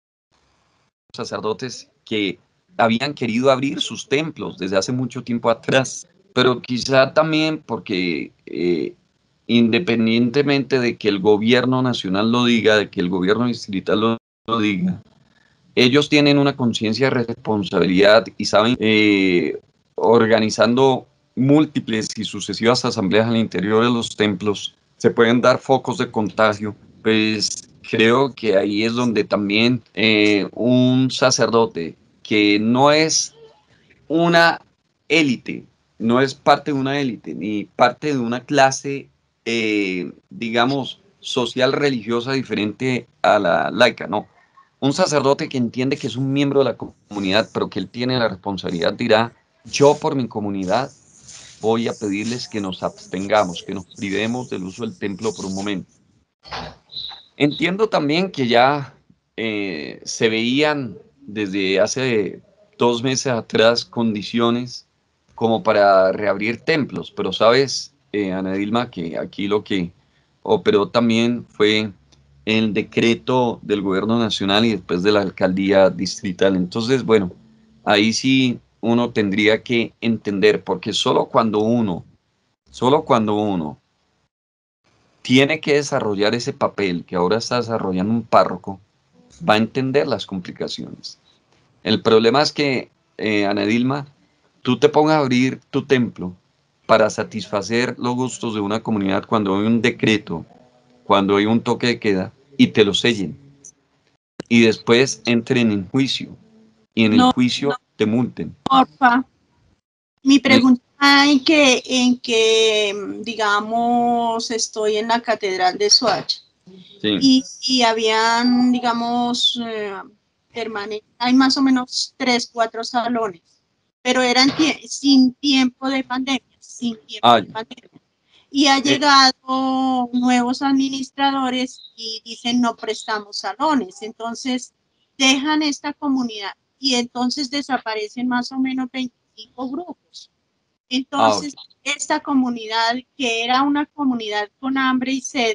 sacerdotes que habían querido abrir sus templos desde hace mucho tiempo atrás, pero quizá también porque eh, independientemente de que el gobierno nacional lo diga, de que el gobierno distrital lo, lo diga, ellos tienen una conciencia de responsabilidad y saben, eh, organizando múltiples y sucesivas asambleas al interior de los templos, se pueden dar focos de contagio, pues creo que ahí es donde también eh, un sacerdote que no es una élite, no es parte de una élite, ni parte de una clase, eh, digamos, social religiosa diferente a la laica, no. Un sacerdote que entiende que es un miembro de la comunidad, pero que él tiene la responsabilidad, dirá, yo por mi comunidad voy a pedirles que nos abstengamos, que nos privemos del uso del templo por un momento. Entiendo también que ya eh, se veían desde hace dos meses atrás condiciones como para reabrir templos, pero sabes, eh, Ana Dilma, que aquí lo que operó también fue el decreto del gobierno nacional y después de la alcaldía distrital. Entonces, bueno, ahí sí uno tendría que entender, porque solo cuando uno, solo cuando uno tiene que desarrollar ese papel que ahora está desarrollando un párroco, va a entender las complicaciones. El problema es que, eh, Ana Dilma, tú te pongas a abrir tu templo para satisfacer los gustos de una comunidad cuando hay un decreto, cuando hay un toque de queda, y te lo sellen. Y después entren en juicio. Y en el No, juicio no, te multen. porfa. Mi pregunta en que, en que, digamos, estoy en la Catedral de Soacha. Sí. Y, y habían, digamos, eh, permane- hay más o menos tres, cuatro salones, pero eran tie- sin tiempo de pandemia, sin tiempo Ah, de pandemia. Y ha eh, llegado nuevos administradores y dicen no prestamos salones, entonces dejan esta comunidad y entonces desaparecen más o menos veinticinco grupos. ah, ok. Entonces, esta comunidad, que era una comunidad con hambre y sed,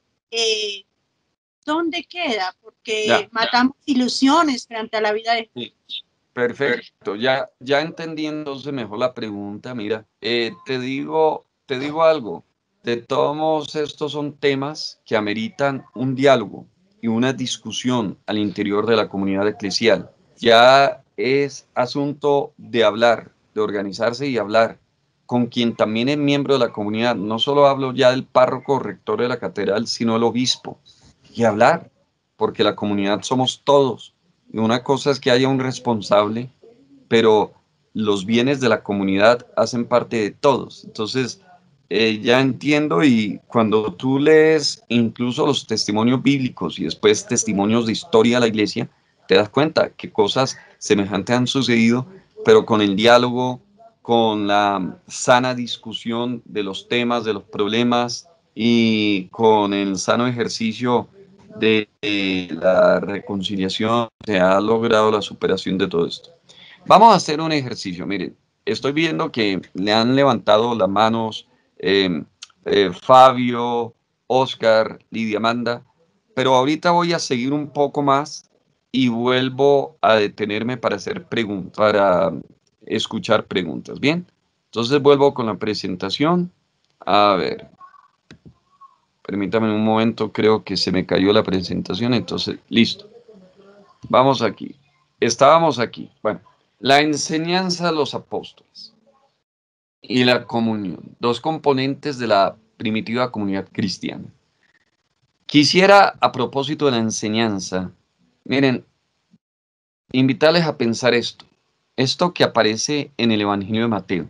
eh, ¿dónde queda? Porque Ya, matamos ilusiones frente a la vida de... sí. Perfecto, ya, ya entendí entonces mejor la pregunta. Mira, eh, te digo, te digo algo. De todos modos, estos son temas que ameritan un diálogo y una discusión al interior de la comunidad eclesial. Ya es asunto de hablar, de organizarse y hablar con quien también es miembro de la comunidad. No solo hablo ya del párroco rector de la catedral, sino el obispo. Y hablar, porque la comunidad somos todos. Y una cosa es que haya un responsable, pero los bienes de la comunidad hacen parte de todos. Entonces, eh, ya entiendo, y cuando tú lees incluso los testimonios bíblicos y después testimonios de historia de la iglesia, te das cuenta que cosas semejantes han sucedido, pero con el diálogo, con la sana discusión de los temas, de los problemas y con el sano ejercicio de la reconciliación, se ha logrado la superación de todo esto. Vamos a hacer un ejercicio. Miren, estoy viendo que le han levantado las manos eh, eh, Fabio, Oscar, Lidia Amanda, pero ahorita voy a seguir un poco más y vuelvo a detenerme para hacer preguntas, para escuchar preguntas. Bien, entonces vuelvo con la presentación. A ver. Permítame un momento, creo que se me cayó la presentación, entonces, listo. Vamos aquí. Estábamos aquí. Bueno, la enseñanza de los apóstoles y la comunión, dos componentes de la primitiva comunidad cristiana. Quisiera, a propósito de la enseñanza, miren, invitarles a pensar esto, esto que aparece en el Evangelio de Mateo.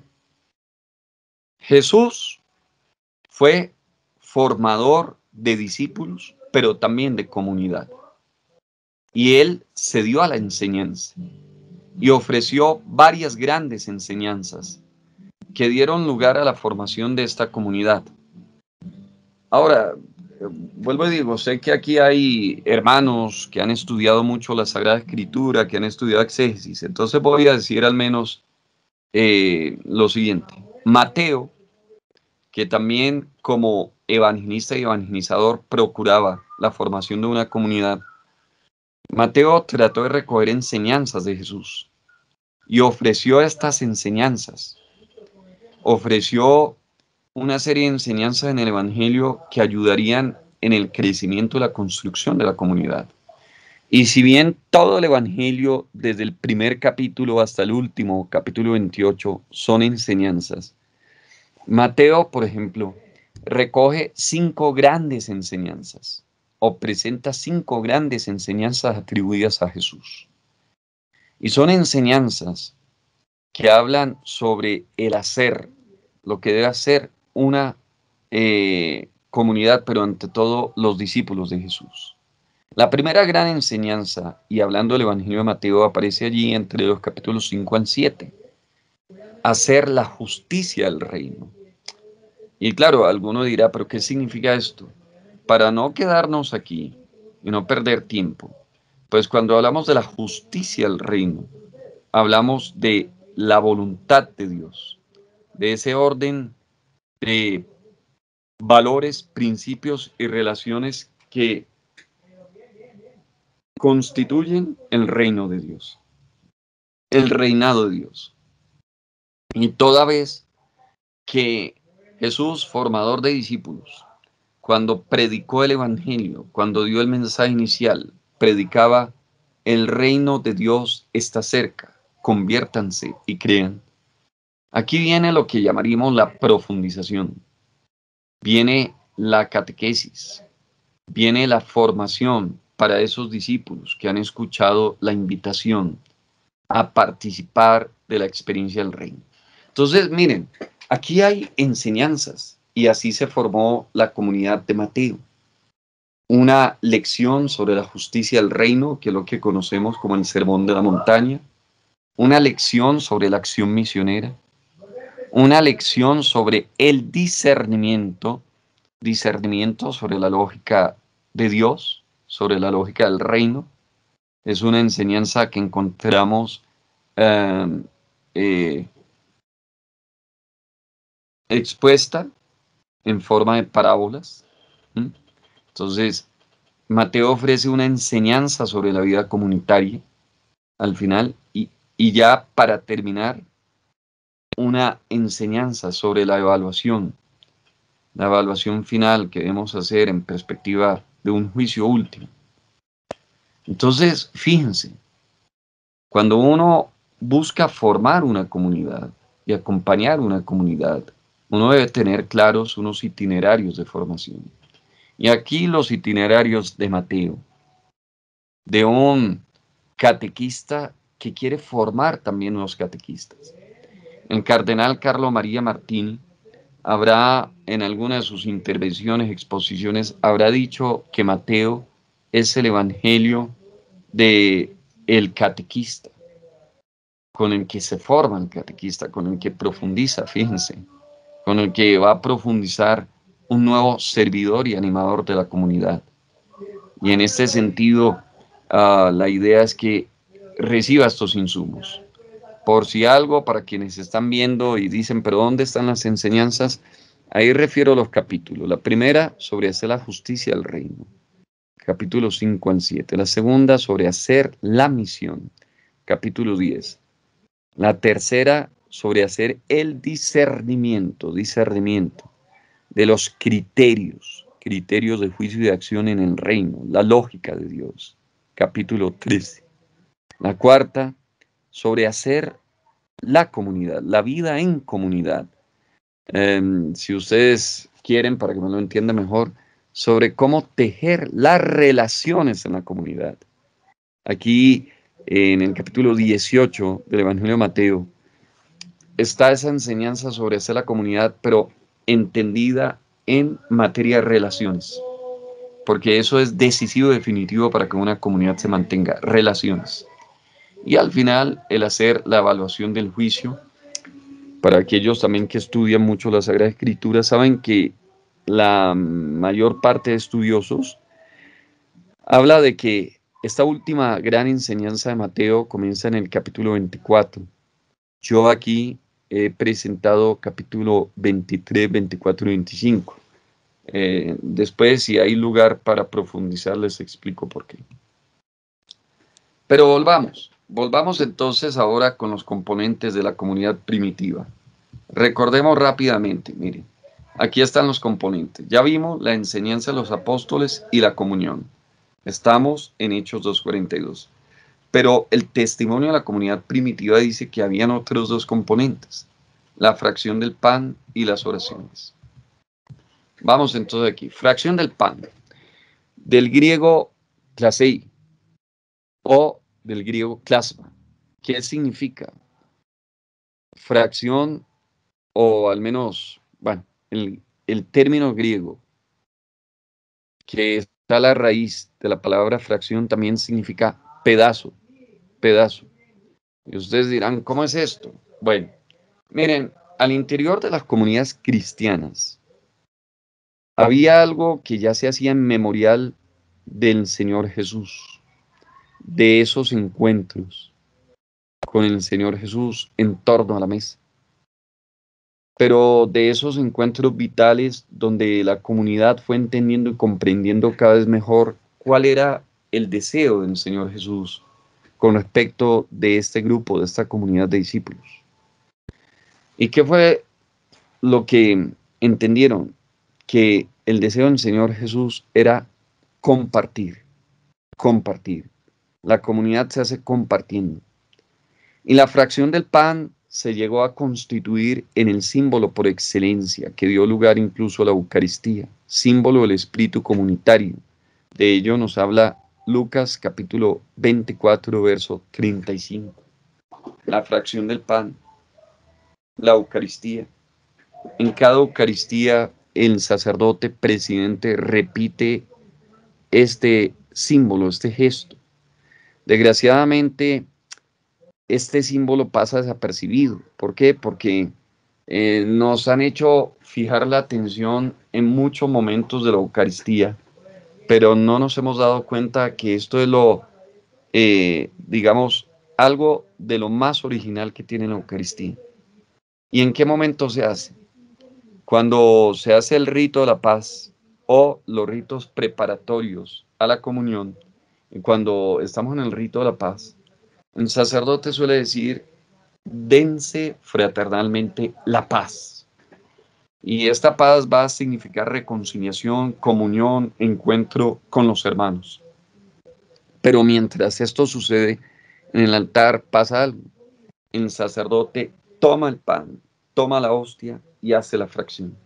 Jesús fue formador de discípulos, pero también de comunidad. Y él se dio a la enseñanza y ofreció varias grandes enseñanzas que dieron lugar a la formación de esta comunidad. Ahora, vuelvo y digo, sé que aquí hay hermanos que han estudiado mucho la Sagrada Escritura, que han estudiado exégesis, entonces voy a decir al menos eh, lo siguiente. Mateo, que también como evangelista y evangelizador procuraba la formación de una comunidad, Mateo trató de recoger enseñanzas de Jesús y ofreció estas enseñanzas. Ofreció una serie de enseñanzas en el Evangelio que ayudarían en el crecimiento y la construcción de la comunidad. Y si bien todo el Evangelio, desde el primer capítulo hasta el último, capítulo veintiocho, son enseñanzas, Mateo, por ejemplo, recoge cinco grandes enseñanzas o presenta cinco grandes enseñanzas atribuidas a Jesús. Y son enseñanzas que hablan sobre el hacer, lo que debe hacer una eh, comunidad, pero ante todo los discípulos de Jesús. La primera gran enseñanza, y hablando del Evangelio de Mateo, aparece allí entre los capítulos cinco al siete. Hacer la justicia del reino. Y claro, alguno dirá, ¿pero qué significa esto? Para no quedarnos aquí y no perder tiempo, pues cuando hablamos de la justicia del reino, hablamos de la voluntad de Dios, de ese orden de valores, principios y relaciones que constituyen el reino de Dios, el reinado de Dios. Y toda vez que Jesús, formador de discípulos, cuando predicó el Evangelio, cuando dio el mensaje inicial, predicaba: el reino de Dios está cerca, conviértanse y crean. Aquí viene lo que llamaríamos la profundización, viene la catequesis, viene la formación para esos discípulos que han escuchado la invitación a participar de la experiencia del reino. Entonces, miren, aquí hay enseñanzas y así se formó la comunidad de Mateo. Una lección sobre la justicia del reino, que es lo que conocemos como el Sermón de la Montaña. Una lección sobre la acción misionera. Una lección sobre el discernimiento, discernimiento sobre la lógica de Dios, sobre la lógica del reino. Es una enseñanza que encontramos eh, eh, expuesta en forma de parábolas. ¿Mm? Entonces, Mateo ofrece una enseñanza sobre la vida comunitaria al final y, y ya para terminar, una enseñanza sobre la evaluación, la evaluación final que debemos hacer en perspectiva de un juicio último. Entonces, fíjense, cuando uno busca formar una comunidad y acompañar una comunidad, uno debe tener claros unos itinerarios de formación. Y aquí los itinerarios de Mateo, de un catequista que quiere formar también nuevos catequistas. El cardenal Carlo María Martini habrá, en alguna de sus intervenciones, exposiciones, habrá dicho que Mateo es el evangelio de el catequista, con el que se forma el catequista, con el que profundiza, fíjense, con el que va a profundizar un nuevo servidor y animador de la comunidad. Y en este sentido, uh, la idea es que reciba estos insumos. Por si algo, para quienes están viendo y dicen, pero ¿dónde están las enseñanzas? Ahí refiero los capítulos. La primera, sobre hacer la justicia del reino, capítulo cinco al siete. La segunda, sobre hacer la misión, capítulo diez. La tercera, sobre hacer el discernimiento, discernimiento de los criterios criterios de juicio y de acción en el reino, la lógica de Dios, capítulo trece. La cuarta, sobre hacer la comunidad, la vida en comunidad. Eh, si ustedes quieren, para que me lo entienda mejor, sobre cómo tejer las relaciones en la comunidad. Aquí, en el capítulo dieciocho del Evangelio de Mateo, está esa enseñanza sobre hacer la comunidad, pero entendida en materia de relaciones, porque eso es decisivo y definitivo para que una comunidad se mantenga, relaciones. Y al final, el hacer la evaluación del juicio. Para aquellos también que estudian mucho la Sagrada Escritura, saben que la mayor parte de estudiosos habla de que esta última gran enseñanza de Mateo comienza en el capítulo veinticuatro. Yo aquí he presentado capítulo veintitrés, veinticuatro y veinticinco. Eh, después, si hay lugar para profundizar, les explico por qué. Pero volvamos. Volvamos entonces ahora con los componentes de la comunidad primitiva. Recordemos rápidamente, miren, aquí están los componentes. Ya vimos la enseñanza de los apóstoles y la comunión. Estamos en Hechos dos cuarenta y dos. Pero el testimonio de la comunidad primitiva dice que habían otros dos componentes, la fracción del pan y las oraciones. Vamos entonces aquí, fracción del pan, del griego klasei o del griego klasma. ¿Qué significa? Fracción, o al menos, bueno, el, el término griego que está a la raíz de la palabra fracción también significa pedazo, pedazo. Y ustedes dirán, ¿cómo es esto? Bueno, miren, al interior de las comunidades cristianas había algo que ya se hacía en memorial del Señor Jesús, de esos encuentros con el Señor Jesús en torno a la mesa. Pero de esos encuentros vitales donde la comunidad fue entendiendo y comprendiendo cada vez mejor cuál era el deseo del Señor Jesús con respecto de este grupo, de esta comunidad de discípulos. ¿Y qué fue lo que entendieron? Que el deseo del Señor Jesús era compartir, compartir. La comunidad se hace compartiendo. Y la fracción del pan se llegó a constituir en el símbolo por excelencia, que dio lugar incluso a la Eucaristía, símbolo del espíritu comunitario. De ello nos habla Lucas capítulo veinticuatro, verso treinta y cinco. La fracción del pan, la Eucaristía. En cada Eucaristía el sacerdote presidente repite este símbolo, este gesto. Desgraciadamente, este símbolo pasa desapercibido. ¿Por qué? Porque eh, nos han hecho fijar la atención en muchos momentos de la Eucaristía, pero no nos hemos dado cuenta que esto es lo, eh, digamos, algo de lo más original que tiene la Eucaristía. ¿Y en qué momento se hace? Cuando se hace el rito de la paz o los ritos preparatorios a la comunión, y cuando estamos en el rito de la paz, el sacerdote suele decir, dense fraternalmente la paz. Y esta paz va a significar reconciliación, comunión, encuentro con los hermanos. Pero mientras esto sucede, en el altar pasa algo. El sacerdote toma el pan, toma la hostia y hace la fracción.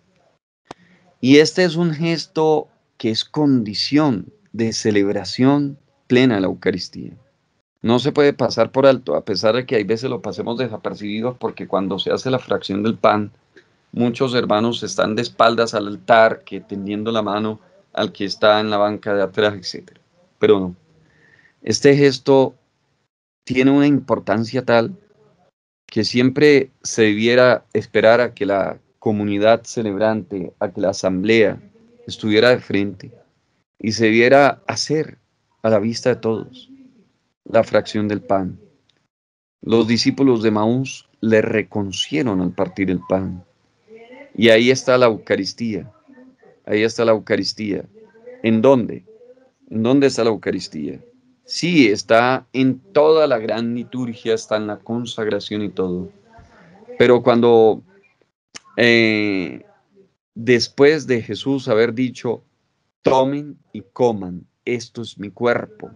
Y este es un gesto que es condición de celebración plena de la Eucaristía. No se puede pasar por alto, a pesar de que hay veces lo pasemos desapercibidos, porque cuando se hace la fracción del pan, muchos hermanos están de espaldas al altar, que tendiendo la mano al que está en la banca de atrás, etcétera. Pero no. Este gesto tiene una importancia tal que siempre se debiera esperar a que la comunidad celebrante, a que la asamblea estuviera de frente y se debiera hacer a la vista de todos la fracción del pan. Los discípulos de Maús le reconocieron al partir el pan. Y ahí está la Eucaristía. Ahí está la Eucaristía. ¿En dónde? ¿En dónde está la Eucaristía? Sí, está en toda la gran liturgia, está en la consagración y todo. Pero cuando, eh, después de Jesús haber dicho, tomen y coman, esto es mi cuerpo.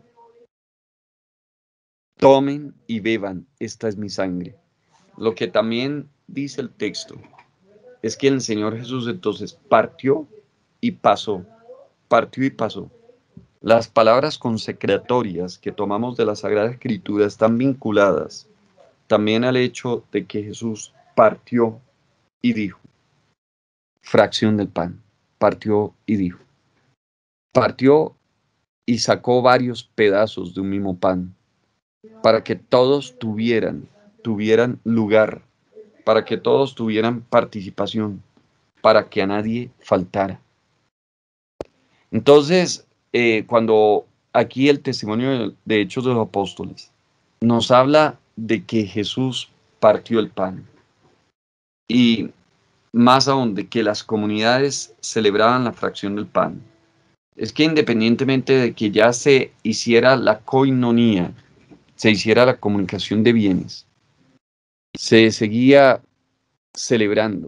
Tomen y beban, esta es mi sangre. Lo que también dice el texto es que el Señor Jesús entonces partió y pasó, partió y pasó. Las palabras consecratorias que tomamos de la Sagrada Escritura están vinculadas también al hecho de que Jesús partió y dijo, fracción del pan, partió y dijo. Partió y sacó varios pedazos de un mismo pan para que todos tuvieran, tuvieran lugar, para que todos tuvieran participación, para que a nadie faltara. Entonces, eh, cuando aquí el testimonio de, de Hechos de los Apóstoles nos habla de que Jesús partió el pan y más aún de que las comunidades celebraban la fracción del pan, es que independientemente de que ya se hiciera la koinonía, se hiciera la comunicación de bienes, se seguía celebrando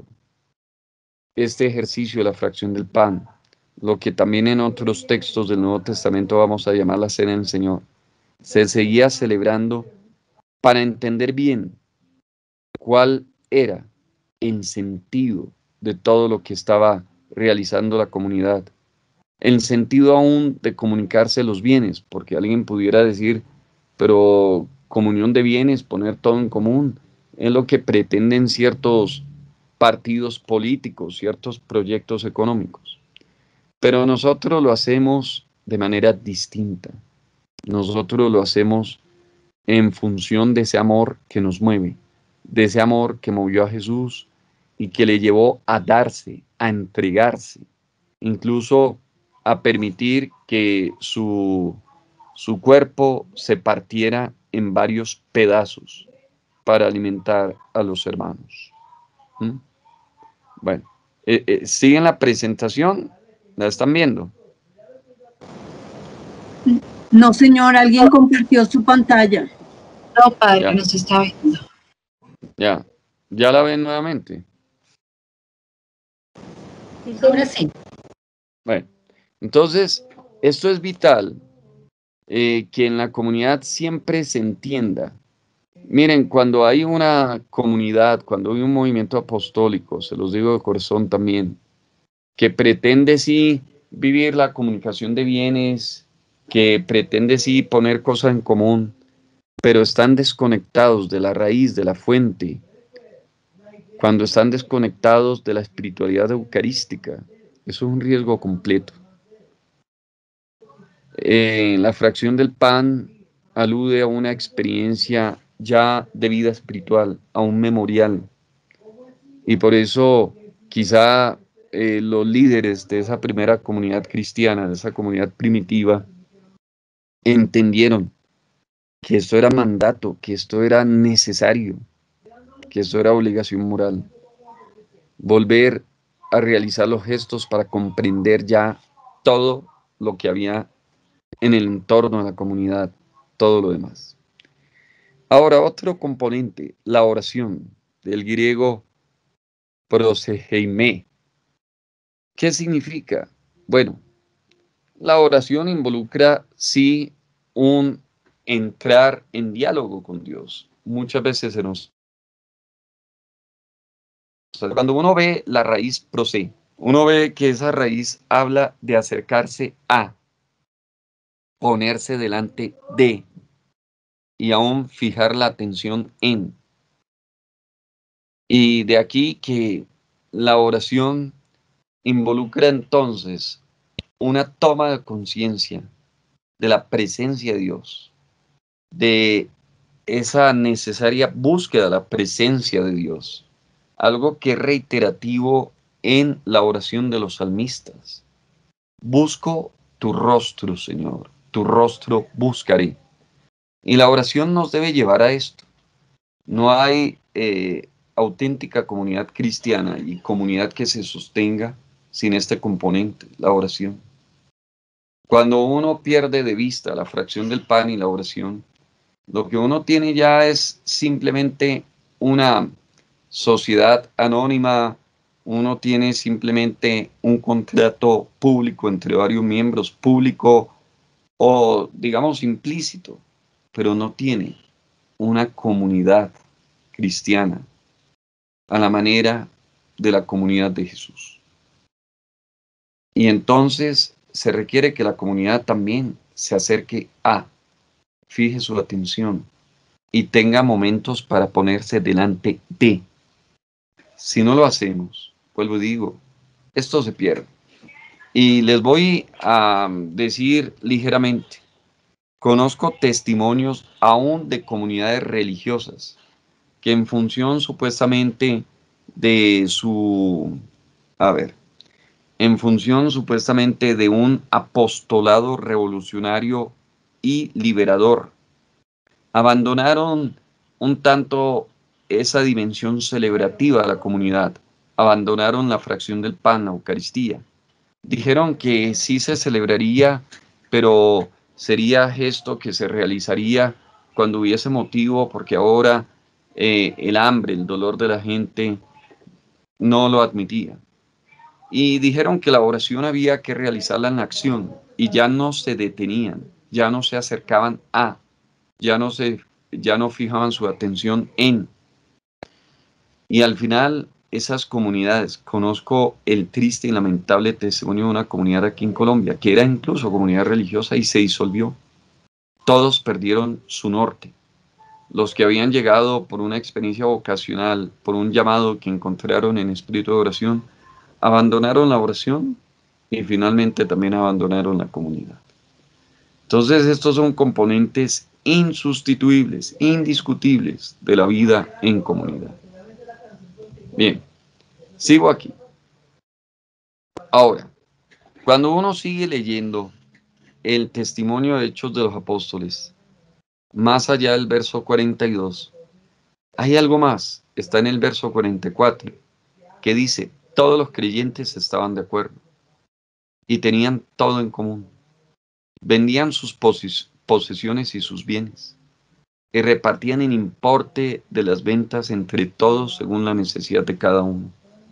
este ejercicio de la fracción del pan, lo que también en otros textos del Nuevo Testamento vamos a llamar la Cena del Señor. Se seguía celebrando para entender bien cuál era el sentido de todo lo que estaba realizando la comunidad. El sentido aún de comunicarse los bienes, porque alguien pudiera decir, pero comunión de bienes, poner todo en común, es lo que pretenden ciertos partidos políticos, ciertos proyectos económicos. Pero nosotros lo hacemos de manera distinta. Nosotros lo hacemos en función de ese amor que nos mueve, de ese amor que movió a Jesús y que le llevó a darse, a entregarse, incluso a permitir que su, su cuerpo se partiera en varios pedazos para alimentar a los hermanos. ¿Mm? Bueno, eh, eh, ¿siguen la presentación? ¿La están viendo? No, señor, alguien compartió su pantalla. No, padre, Ya. no se está viendo. Ya, ¿ya la ven nuevamente? Ahora sí. Bueno, entonces, esto es vital, eh, que en la comunidad siempre se entienda. Miren, cuando hay una comunidad, cuando hay un movimiento apostólico, se los digo de corazón también, que pretende sí vivir la comunicación de bienes, que pretende sí poner cosas en común, pero están desconectados de la raíz, de la fuente, cuando están desconectados de la espiritualidad eucarística, eso es un riesgo completo. Eh, la fracción del pan alude a una experiencia ya de vida espiritual, a un memorial. Y por eso quizá eh, los líderes de esa primera comunidad cristiana, de esa comunidad primitiva, entendieron que esto era mandato, que esto era necesario, que esto era obligación moral. Volver a realizar los gestos para comprender ya todo lo que había en el entorno de la comunidad, todo lo demás. Ahora, otro componente, la oración, del griego prosegeime. ¿Qué significa? Bueno, la oración involucra, sí, un entrar en diálogo con Dios. Muchas veces se nos... Cuando uno ve la raíz prose, uno ve que esa raíz habla de acercarse a, ponerse delante de, y aún fijar la atención en. Y de aquí que la oración involucra entonces una toma de conciencia de la presencia de Dios, de esa necesaria búsqueda de la presencia de Dios, algo que es reiterativo en la oración de los salmistas. Busco tu rostro, Señor, tu rostro buscaré. Y la oración nos debe llevar a esto. No hay eh, auténtica comunidad cristiana y comunidad que se sostenga sin este componente, la oración. Cuando uno pierde de vista la fracción del pan y la oración, lo que uno tiene ya es simplemente una sociedad anónima uno tiene simplemente un contrato público entre varios miembros, público o digamos implícito, pero no tiene una comunidad cristiana a la manera de la comunidad de Jesús. Y entonces se requiere que la comunidad también se acerque a, fije su atención y tenga momentos para ponerse delante de. Si no lo hacemos, vuelvo y digo, esto se pierde. Y les voy a decir ligeramente, conozco testimonios aún de comunidades religiosas que en función supuestamente de su, a ver, en función supuestamente de un apostolado revolucionario y liberador, abandonaron un tanto esa dimensión celebrativa de la comunidad, abandonaron la fracción del pan, la Eucaristía. Dijeron que sí se celebraría, pero sería gesto que se realizaría cuando hubiese motivo, porque ahora eh, el hambre, el dolor de la gente no lo admitía. Y dijeron que la oración había que realizarla en acción y ya no se detenían, ya no se acercaban a, ya no se, ya no fijaban su atención en. Y al final, esas comunidades, conozco el triste y lamentable testimonio de una comunidad aquí en Colombia, que era incluso comunidad religiosa y se disolvió. Todos perdieron su norte. Los que habían llegado por una experiencia vocacional, por un llamado que encontraron en espíritu de oración, abandonaron la oración y finalmente también abandonaron la comunidad. Entonces estos son componentes insustituibles, indiscutibles de la vida en comunidad. Bien, sigo aquí. Ahora, cuando uno sigue leyendo el testimonio de Hechos de los Apóstoles, más allá del verso cuarenta y dos, hay algo más, está en el verso cuarenta y cuatro, que dice, todos los creyentes estaban de acuerdo y tenían todo en común. Vendían sus poses- posesiones y sus bienes y repartían el importe de las ventas entre todos según la necesidad de cada uno.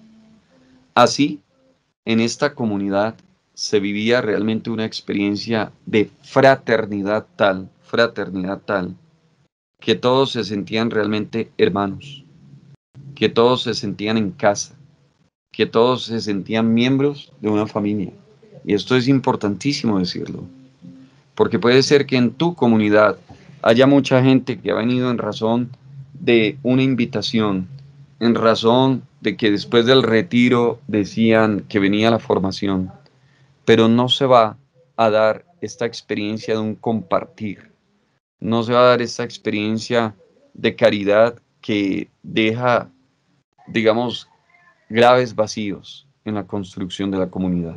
Así, en esta comunidad se vivía realmente una experiencia de fraternidad tal, fraternidad tal, que todos se sentían realmente hermanos, que todos se sentían en casa, que todos se sentían miembros de una familia. Y esto es importantísimo decirlo, porque puede ser que en tu comunidad haya mucha gente que ha venido en razón de una invitación, en razón de que después del retiro decían que venía la formación, pero no se va a dar esta experiencia de un compartir, no se va a dar esta experiencia de caridad que deja, digamos, graves vacíos en la construcción de la comunidad.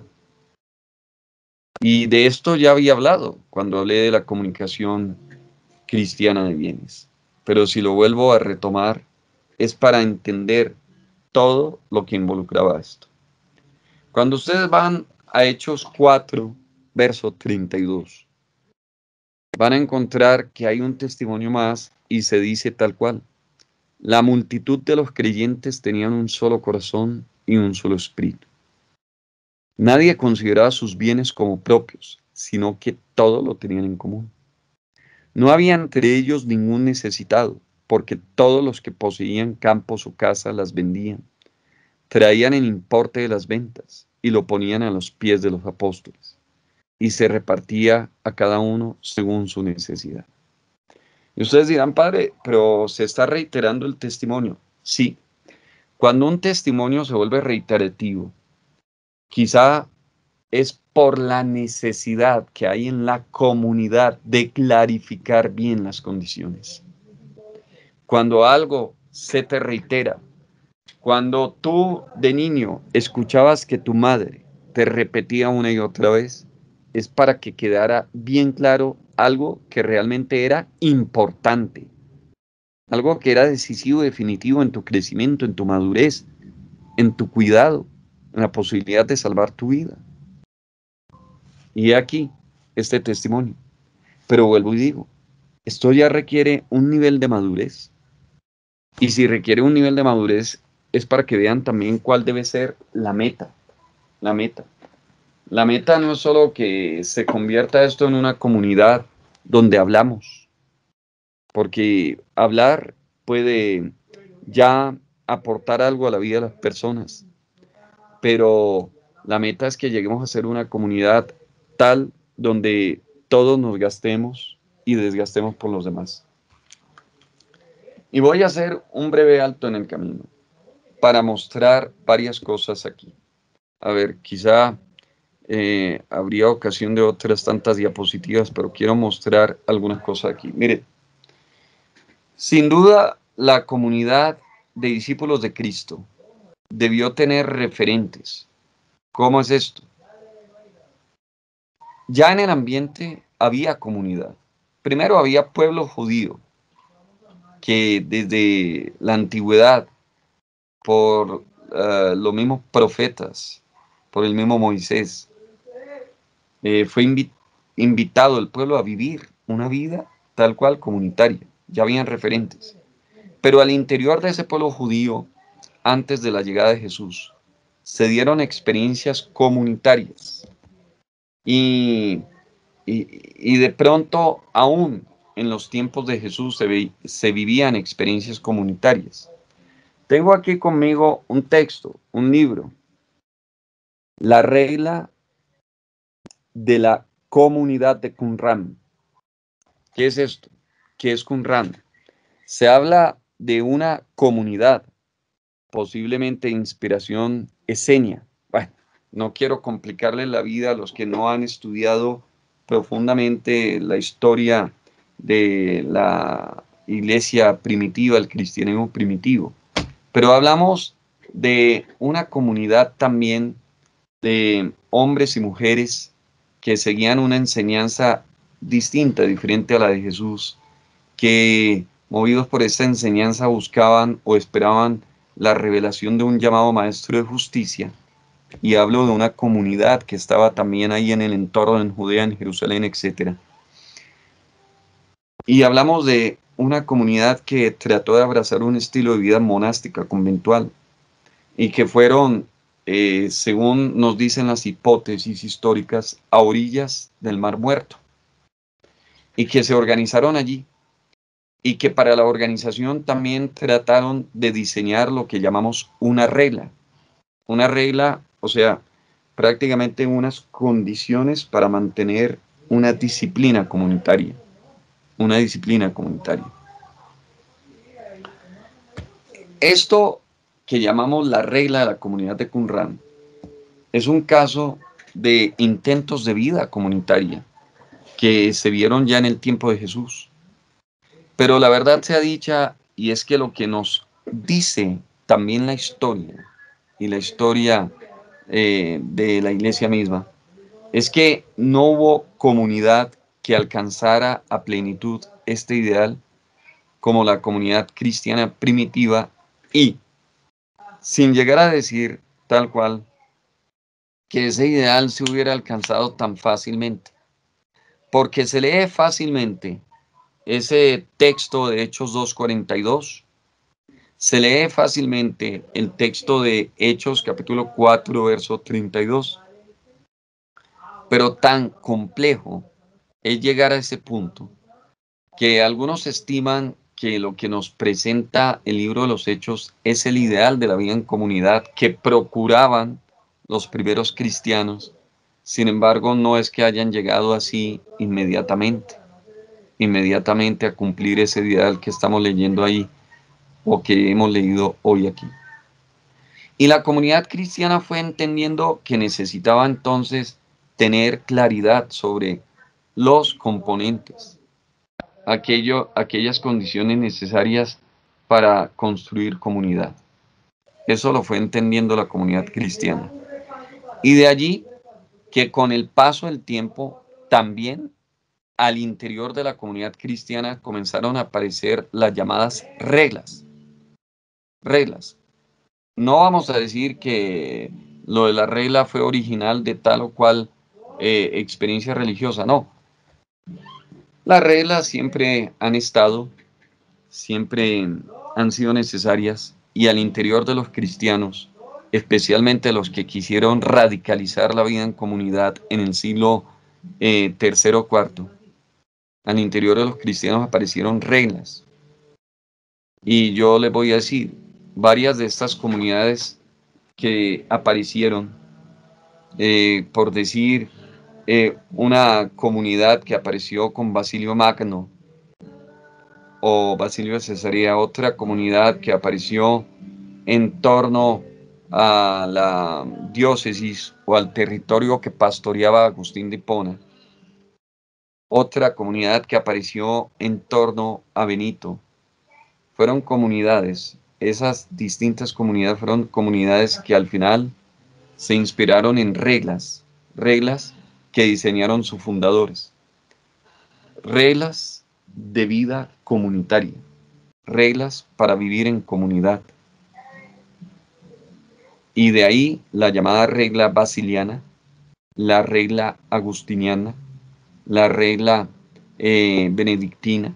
Y de esto ya había hablado cuando hablé de la comunicación cristiana de bienes. Pero si lo vuelvo a retomar, es para entender todo lo que involucraba esto. Cuando ustedes van a Hechos cuatro, verso treinta y dos, van a encontrar que hay un testimonio más y se dice tal cual. La multitud de los creyentes tenían un solo corazón y un solo espíritu. Nadie consideraba sus bienes como propios, sino que todo lo tenían en común. No había entre ellos ningún necesitado, porque todos los que poseían campos o casas las vendían, traían el importe de las ventas y lo ponían a los pies de los apóstoles, y se repartía a cada uno según su necesidad. Y ustedes dirán, padre, pero se está reiterando el testimonio. Sí, cuando un testimonio se vuelve reiterativo, quizá es por la necesidad que hay en la comunidad de clarificar bien las condiciones. Cuando algo se te reitera, cuando tú de niño escuchabas que tu madre te repetía una y otra vez, es para que quedara bien claro algo que realmente era importante, algo que era decisivo, definitivo en tu crecimiento, en tu madurez, en tu cuidado, en la posibilidad de salvar tu vida. Y aquí este testimonio. Pero vuelvo y digo, esto ya requiere un nivel de madurez. Y si requiere un nivel de madurez es para que vean también cuál debe ser la meta. La meta. La meta no es solo que se convierta esto en una comunidad donde hablamos, porque hablar puede ya aportar algo a la vida de las personas, pero la meta es que lleguemos a ser una comunidad tal donde todos nos gastemos y desgastemos por los demás. Y voy a hacer un breve alto en el camino para mostrar varias cosas aquí. A ver, quizá eh, habría ocasión de otras tantas diapositivas, pero quiero mostrar algunas cosas aquí. Miren, sin duda la comunidad de discípulos de Cristo debió tener referentes. ¿Cómo es esto? Ya en el ambiente había comunidad. Primero había pueblo judío, que desde la antigüedad, por uh, los mismos profetas, por el mismo Moisés, eh, fue invi invitado el pueblo a vivir una vida tal cual comunitaria. Ya habían referentes. Pero al interior de ese pueblo judío, antes de la llegada de Jesús, se dieron experiencias comunitarias. Y, y, y de pronto, aún en los tiempos de Jesús, se, ve, se vivían experiencias comunitarias. Tengo aquí conmigo un texto, un libro, La regla de la comunidad de Qumran. ¿Qué es esto? ¿Qué es Qumran? Se habla de una comunidad, posiblemente de inspiración esenia. Bueno, no quiero complicarle la vida a los que no han estudiado profundamente la historia de la iglesia primitiva, el cristianismo primitivo. Pero hablamos de una comunidad también de hombres y mujeres que seguían una enseñanza distinta, diferente a la de Jesús, que movidos por esa enseñanza buscaban o esperaban la revelación de un llamado maestro de justicia. Y hablo de una comunidad que estaba también ahí en el entorno, en Judea, en Jerusalén, etcétera. Y hablamos de una comunidad que trató de abrazar un estilo de vida monástica, conventual, y que fueron, eh, según nos dicen las hipótesis históricas, a orillas del Mar Muerto, y que se organizaron allí, y que para la organización también trataron de diseñar lo que llamamos una regla, una regla, o sea, prácticamente unas condiciones para mantener una disciplina comunitaria, una disciplina comunitaria. Esto que llamamos la regla de la comunidad de Qumran es un caso de intentos de vida comunitaria que se vieron ya en el tiempo de Jesús. Pero la verdad sea dicha, y es que lo que nos dice también la historia, y la historia eh, de la iglesia misma, es que no hubo comunidad que alcanzara a plenitud este ideal como la comunidad cristiana primitiva, y sin llegar a decir tal cual que ese ideal se hubiera alcanzado tan fácilmente, porque se lee fácilmente ese texto de Hechos dos cuarenta y dos, se lee fácilmente el texto de Hechos capítulo cuatro verso treinta y dos, pero tan complejo es llegar a ese punto que algunos estiman que lo que nos presenta el libro de los Hechos es el ideal de la vida en comunidad que procuraban los primeros cristianos. Sin embargo, no es que hayan llegado así inmediatamente, inmediatamente a cumplir ese ideal que estamos leyendo ahí o que hemos leído hoy aquí. Y la comunidad cristiana fue entendiendo que necesitaba entonces tener claridad sobre los componentes, aquello, aquellas condiciones necesarias para construir comunidad. Eso lo fue entendiendo la comunidad cristiana. Y de allí que con el paso del tiempo también al interior de la comunidad cristiana comenzaron a aparecer las llamadas reglas. Reglas. No vamos a decir que lo de la regla fue original de tal o cual eh, experiencia religiosa, no. Las reglas siempre han estado, siempre han sido necesarias, y al interior de los cristianos, especialmente los que quisieron radicalizar la vida en comunidad en el siglo eh, tercero o cuarto, al interior de los cristianos aparecieron reglas. Y yo les voy a decir, varias de estas comunidades que aparecieron, eh, por decir, eh, una comunidad que apareció con Basilio Magno, o Basilio de Cesarea, otra comunidad que apareció en torno a la diócesis o al territorio que pastoreaba Agustín de Hipona, otra comunidad que apareció en torno a Benito. Fueron comunidades, esas distintas comunidades fueron comunidades que al final se inspiraron en reglas, reglas que diseñaron sus fundadores, reglas de vida comunitaria, reglas para vivir en comunidad. Y de ahí la llamada regla basiliana, la regla agustiniana, la regla eh, benedictina,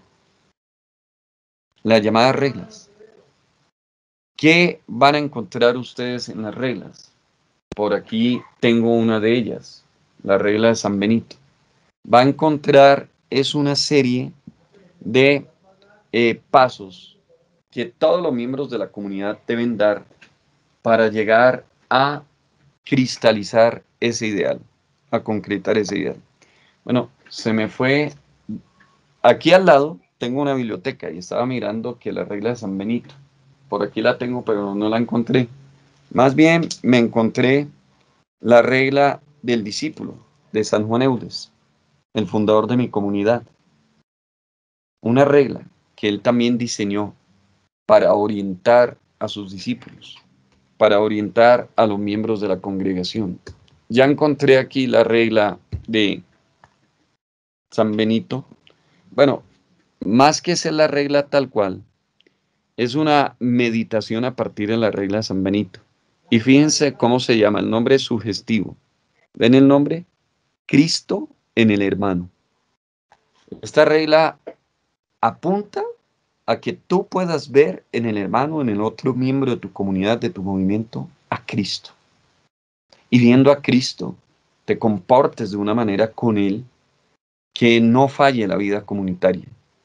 las llamadas reglas. ¿Qué van a encontrar ustedes en las reglas? Por aquí tengo una de ellas, la regla de San Benito. Va a encontrar, es una serie de eh, pasos que todos los miembros de la comunidad deben dar para llegar a cristalizar ese ideal, a concretar ese ideal. Bueno, se me fue, aquí al lado tengo una biblioteca y estaba mirando que la regla de San Benito, por aquí la tengo pero no la encontré. Más bien me encontré la regla del discípulo de San Juan Eudes, el fundador de mi comunidad. Una regla que él también diseñó para orientar a sus discípulos, para orientar a los miembros de la congregación. Ya encontré aquí la regla de San Benito. Bueno, más que ser la regla tal cual, es una meditación a partir de la regla de San Benito. Y fíjense cómo se llama, el nombre es sugestivo. ¿Ven el nombre? Cristo en el hermano. Esta regla apunta a que tú puedas ver en el hermano, en el otro miembro de tu comunidad, de tu movimiento, a Cristo. Y viendo a Cristo, te comportes de una manera con Él que no falle la vida comunitaria.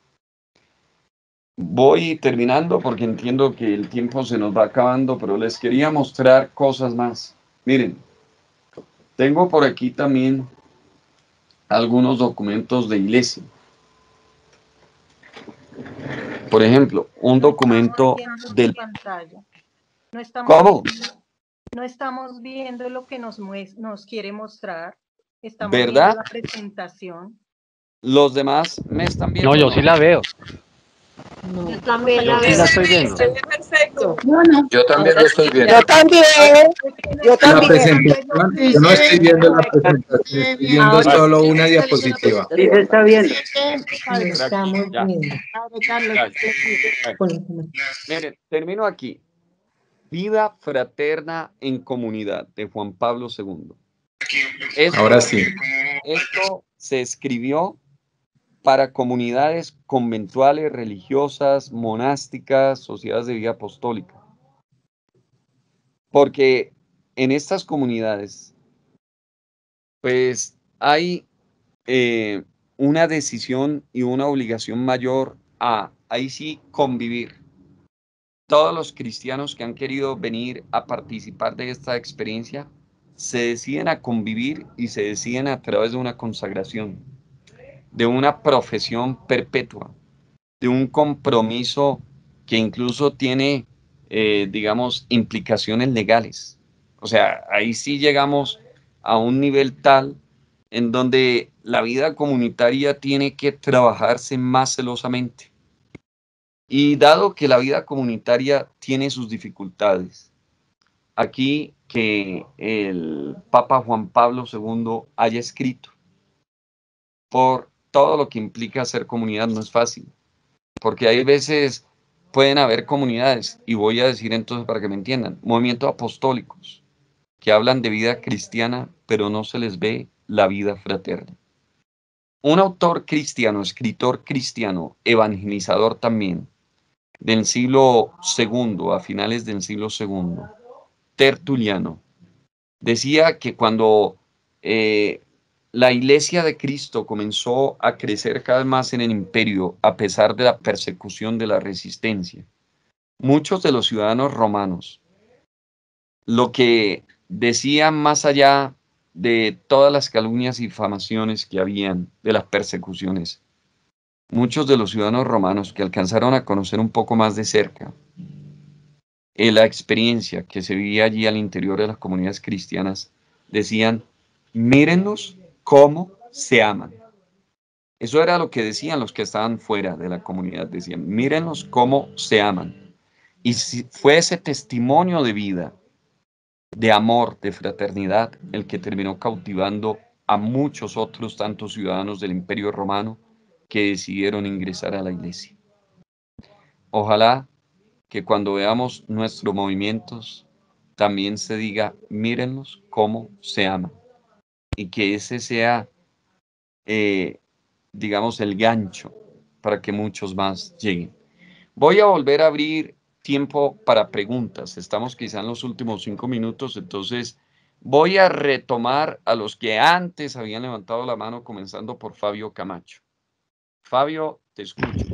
Voy terminando porque entiendo que el tiempo se nos va acabando, pero les quería mostrar cosas más. Miren, tengo por aquí también algunos documentos de iglesia. Por ejemplo, un documento del... pantalla. No estamos ¿Cómo? Viendo, no estamos viendo lo que nos, nos quiere mostrar. Estamos ¿verdad? viendo la presentación. Los demás me están viendo. No, yo sí la veo. No, yo también Yo la sí veo. la estoy viendo. Perfecto. No, no. Yo también lo estoy viendo. Yo también, yo La también. presentación, yo no estoy viendo la presentación, estoy viendo Ahora solo una diapositiva. Sí, se está viendo. Lo estamos Ya. viendo. Ya. Miren, termino aquí. Vida fraterna en comunidad de Juan Pablo segundo. Esto, Ahora sí. Esto se escribió para comunidades conventuales, religiosas, monásticas, sociedades de vida apostólica. Porque en estas comunidades, pues hay eh, una decisión y una obligación mayor a, ahí sí, convivir. Todos los cristianos que han querido venir a participar de esta experiencia se deciden a convivir y se deciden a través de una consagración, de una profesión perpetua, de un compromiso que incluso tiene, eh, digamos, implicaciones legales. O sea, ahí sí llegamos a un nivel tal en donde la vida comunitaria tiene que trabajarse más celosamente. Y dado que la vida comunitaria tiene sus dificultades, aquí que el Papa Juan Pablo segundo haya escrito, por todo lo que implica ser comunidad no es fácil, porque hay veces pueden haber comunidades, y voy a decir entonces para que me entiendan, movimientos apostólicos que hablan de vida cristiana, pero no se les ve la vida fraterna. Un autor cristiano, escritor cristiano, evangelizador también, del siglo segundo, a finales del siglo segundo, Tertuliano, decía que cuando eh, la Iglesia de Cristo comenzó a crecer cada vez más en el imperio, a pesar de la persecución de la resistencia, muchos de los ciudadanos romanos, lo que decían más allá de todas las calumnias y difamaciones que habían, de las persecuciones, muchos de los ciudadanos romanos que alcanzaron a conocer un poco más de cerca eh, la experiencia que se vivía allí al interior de las comunidades cristianas, decían, mírenlos cómo se aman. Eso era lo que decían los que estaban fuera de la comunidad, decían, mírenlos cómo se aman. Y si fue ese testimonio de vida, de amor, de fraternidad, el que terminó cautivando a muchos otros tantos ciudadanos del Imperio Romano que decidieron ingresar a la iglesia. Ojalá que cuando veamos nuestros movimientos también se diga, mírenlos cómo se aman, y que ese sea, eh, digamos, el gancho para que muchos más lleguen. Voy a volver a abrir tiempo para preguntas. Estamos quizá en los últimos cinco minutos, entonces voy a retomar a los que antes habían levantado la mano, comenzando por Fabio Camacho. Fabio, te escucho.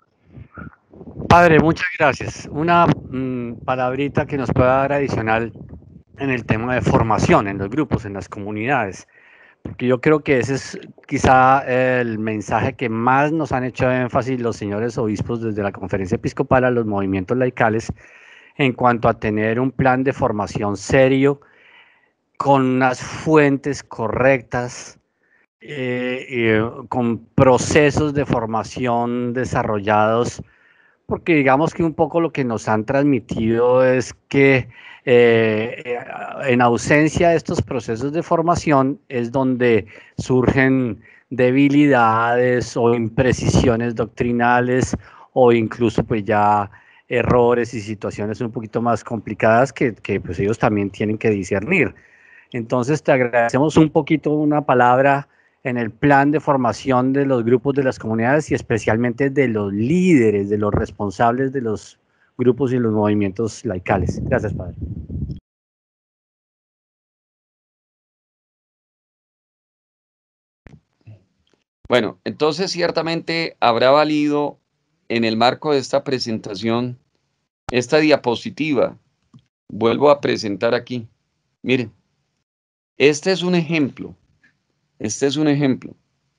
Padre, muchas gracias. Una mmm, palabrita que nos pueda dar adicional en el tema de formación en los grupos, en las comunidades, porque yo creo que ese es quizá el mensaje que más nos han hecho énfasis los señores obispos desde la Conferencia Episcopal a los movimientos laicales en cuanto a tener un plan de formación serio, con unas fuentes correctas, eh, eh, con procesos de formación desarrollados, porque digamos que un poco lo que nos han transmitido es que eh, en ausencia de estos procesos de formación es donde surgen debilidades o imprecisiones doctrinales o incluso pues ya errores y situaciones un poquito más complicadas que, que pues ellos también tienen que discernir. Entonces te agradecemos un poquito una palabra en el plan de formación de los grupos de las comunidades y especialmente de los líderes, de los responsables de los grupos y los movimientos laicales. Gracias, Padre. Bueno, entonces ciertamente habrá valido en el marco de esta presentación esta diapositiva. Vuelvo a presentar aquí. Miren, este es un ejemplo. Este es un ejemplo.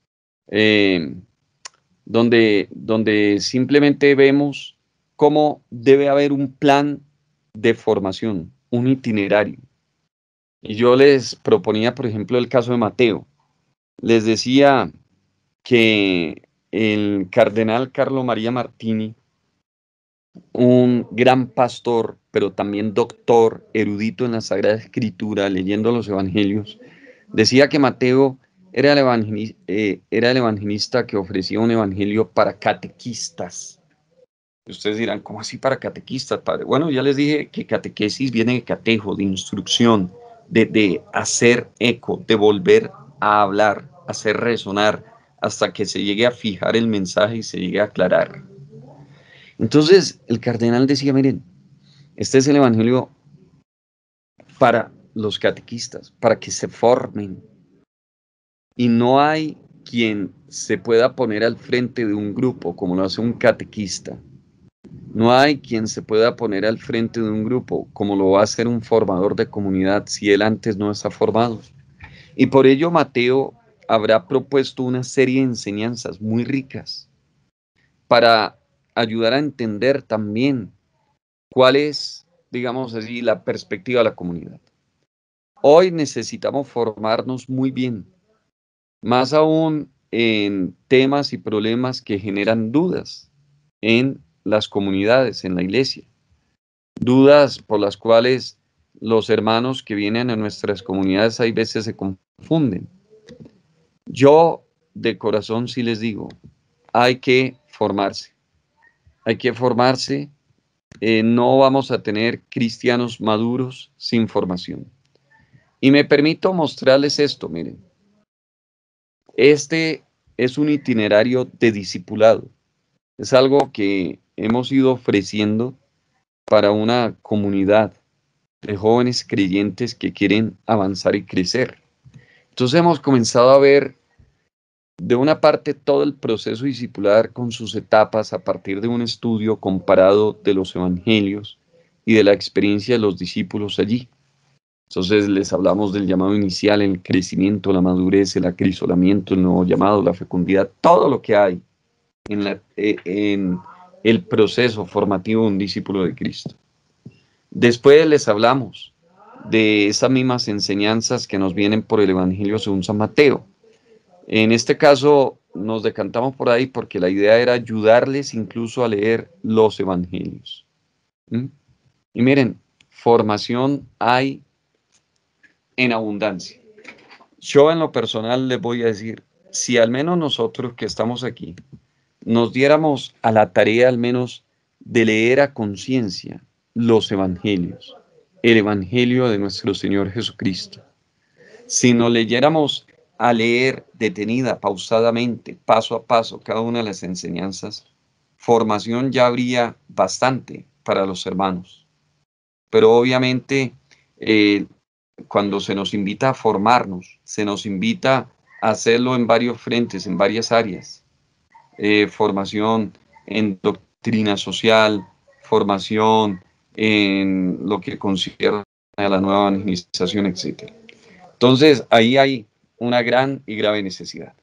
Eh, donde, donde simplemente vemos cómo debe haber un plan de formación, un itinerario. Y yo les proponía, por ejemplo, el caso de Mateo. Les decía que el cardenal Carlo María Martini, un gran pastor, pero también doctor, erudito en la Sagrada Escritura, leyendo los evangelios, decía que Mateo era el, evangelista, eh, era el evangelista que ofrecía un evangelio para catequistas. Ustedes dirán, ¿cómo así para catequistas, padre? Bueno, ya les dije que catequesis viene de catejo, de instrucción, de, de hacer eco, de volver a hablar, hacer resonar, hasta que se llegue a fijar el mensaje y se llegue a aclarar. Entonces, el cardenal decía, miren, este es el evangelio para los catequistas, para que se formen. Y no hay quien se pueda poner al frente de un grupo como lo hace un catequista. No hay quien se pueda poner al frente de un grupo como lo va a hacer un formador de comunidad si él antes no está formado. Y por ello Mateo habrá propuesto una serie de enseñanzas muy ricas para ayudar a entender también cuál es, digamos así, la perspectiva de la comunidad. Hoy necesitamos formarnos muy bien, más aún en temas y problemas que generan dudas en las comunidades, en la iglesia. Dudas por las cuales los hermanos que vienen a nuestras comunidades hay veces se confunden. Yo de corazón sí les digo, hay que formarse. Hay que formarse. Eh, no vamos a tener cristianos maduros sin formación. Y me permito mostrarles esto, miren. Este es un itinerario de discipulado. Es algo que hemos ido ofreciendo para una comunidad de jóvenes creyentes que quieren avanzar y crecer. Entonces hemos comenzado a ver de una parte todo el proceso discipular con sus etapas a partir de un estudio comparado de los evangelios y de la experiencia de los discípulos allí. Entonces les hablamos del llamado inicial, el crecimiento, la madurez, el acrisolamiento, el nuevo llamado, la fecundidad, todo lo que hay en, la, en el proceso formativo de un discípulo de Cristo. Después les hablamos de esas mismas enseñanzas que nos vienen por el Evangelio según San Mateo. En este caso nos decantamos por ahí porque la idea era ayudarles incluso a leer los Evangelios. ¿Mm? Y miren, formación hay en abundancia. Yo en lo personal les voy a decir, si al menos nosotros que estamos aquí nos diéramos a la tarea al menos de leer a conciencia los evangelios, el evangelio de nuestro Señor Jesucristo, si nos leyéramos a leer detenida, pausadamente, paso a paso cada una de las enseñanzas, formación ya habría bastante para los hermanos. Pero obviamente eh, cuando se nos invita a formarnos, se nos invita a hacerlo en varios frentes, en varias áreas. Eh, formación en doctrina social, formación en lo que concierne a la nueva evangelización, etcétera. Entonces, ahí hay una gran y grave necesidad.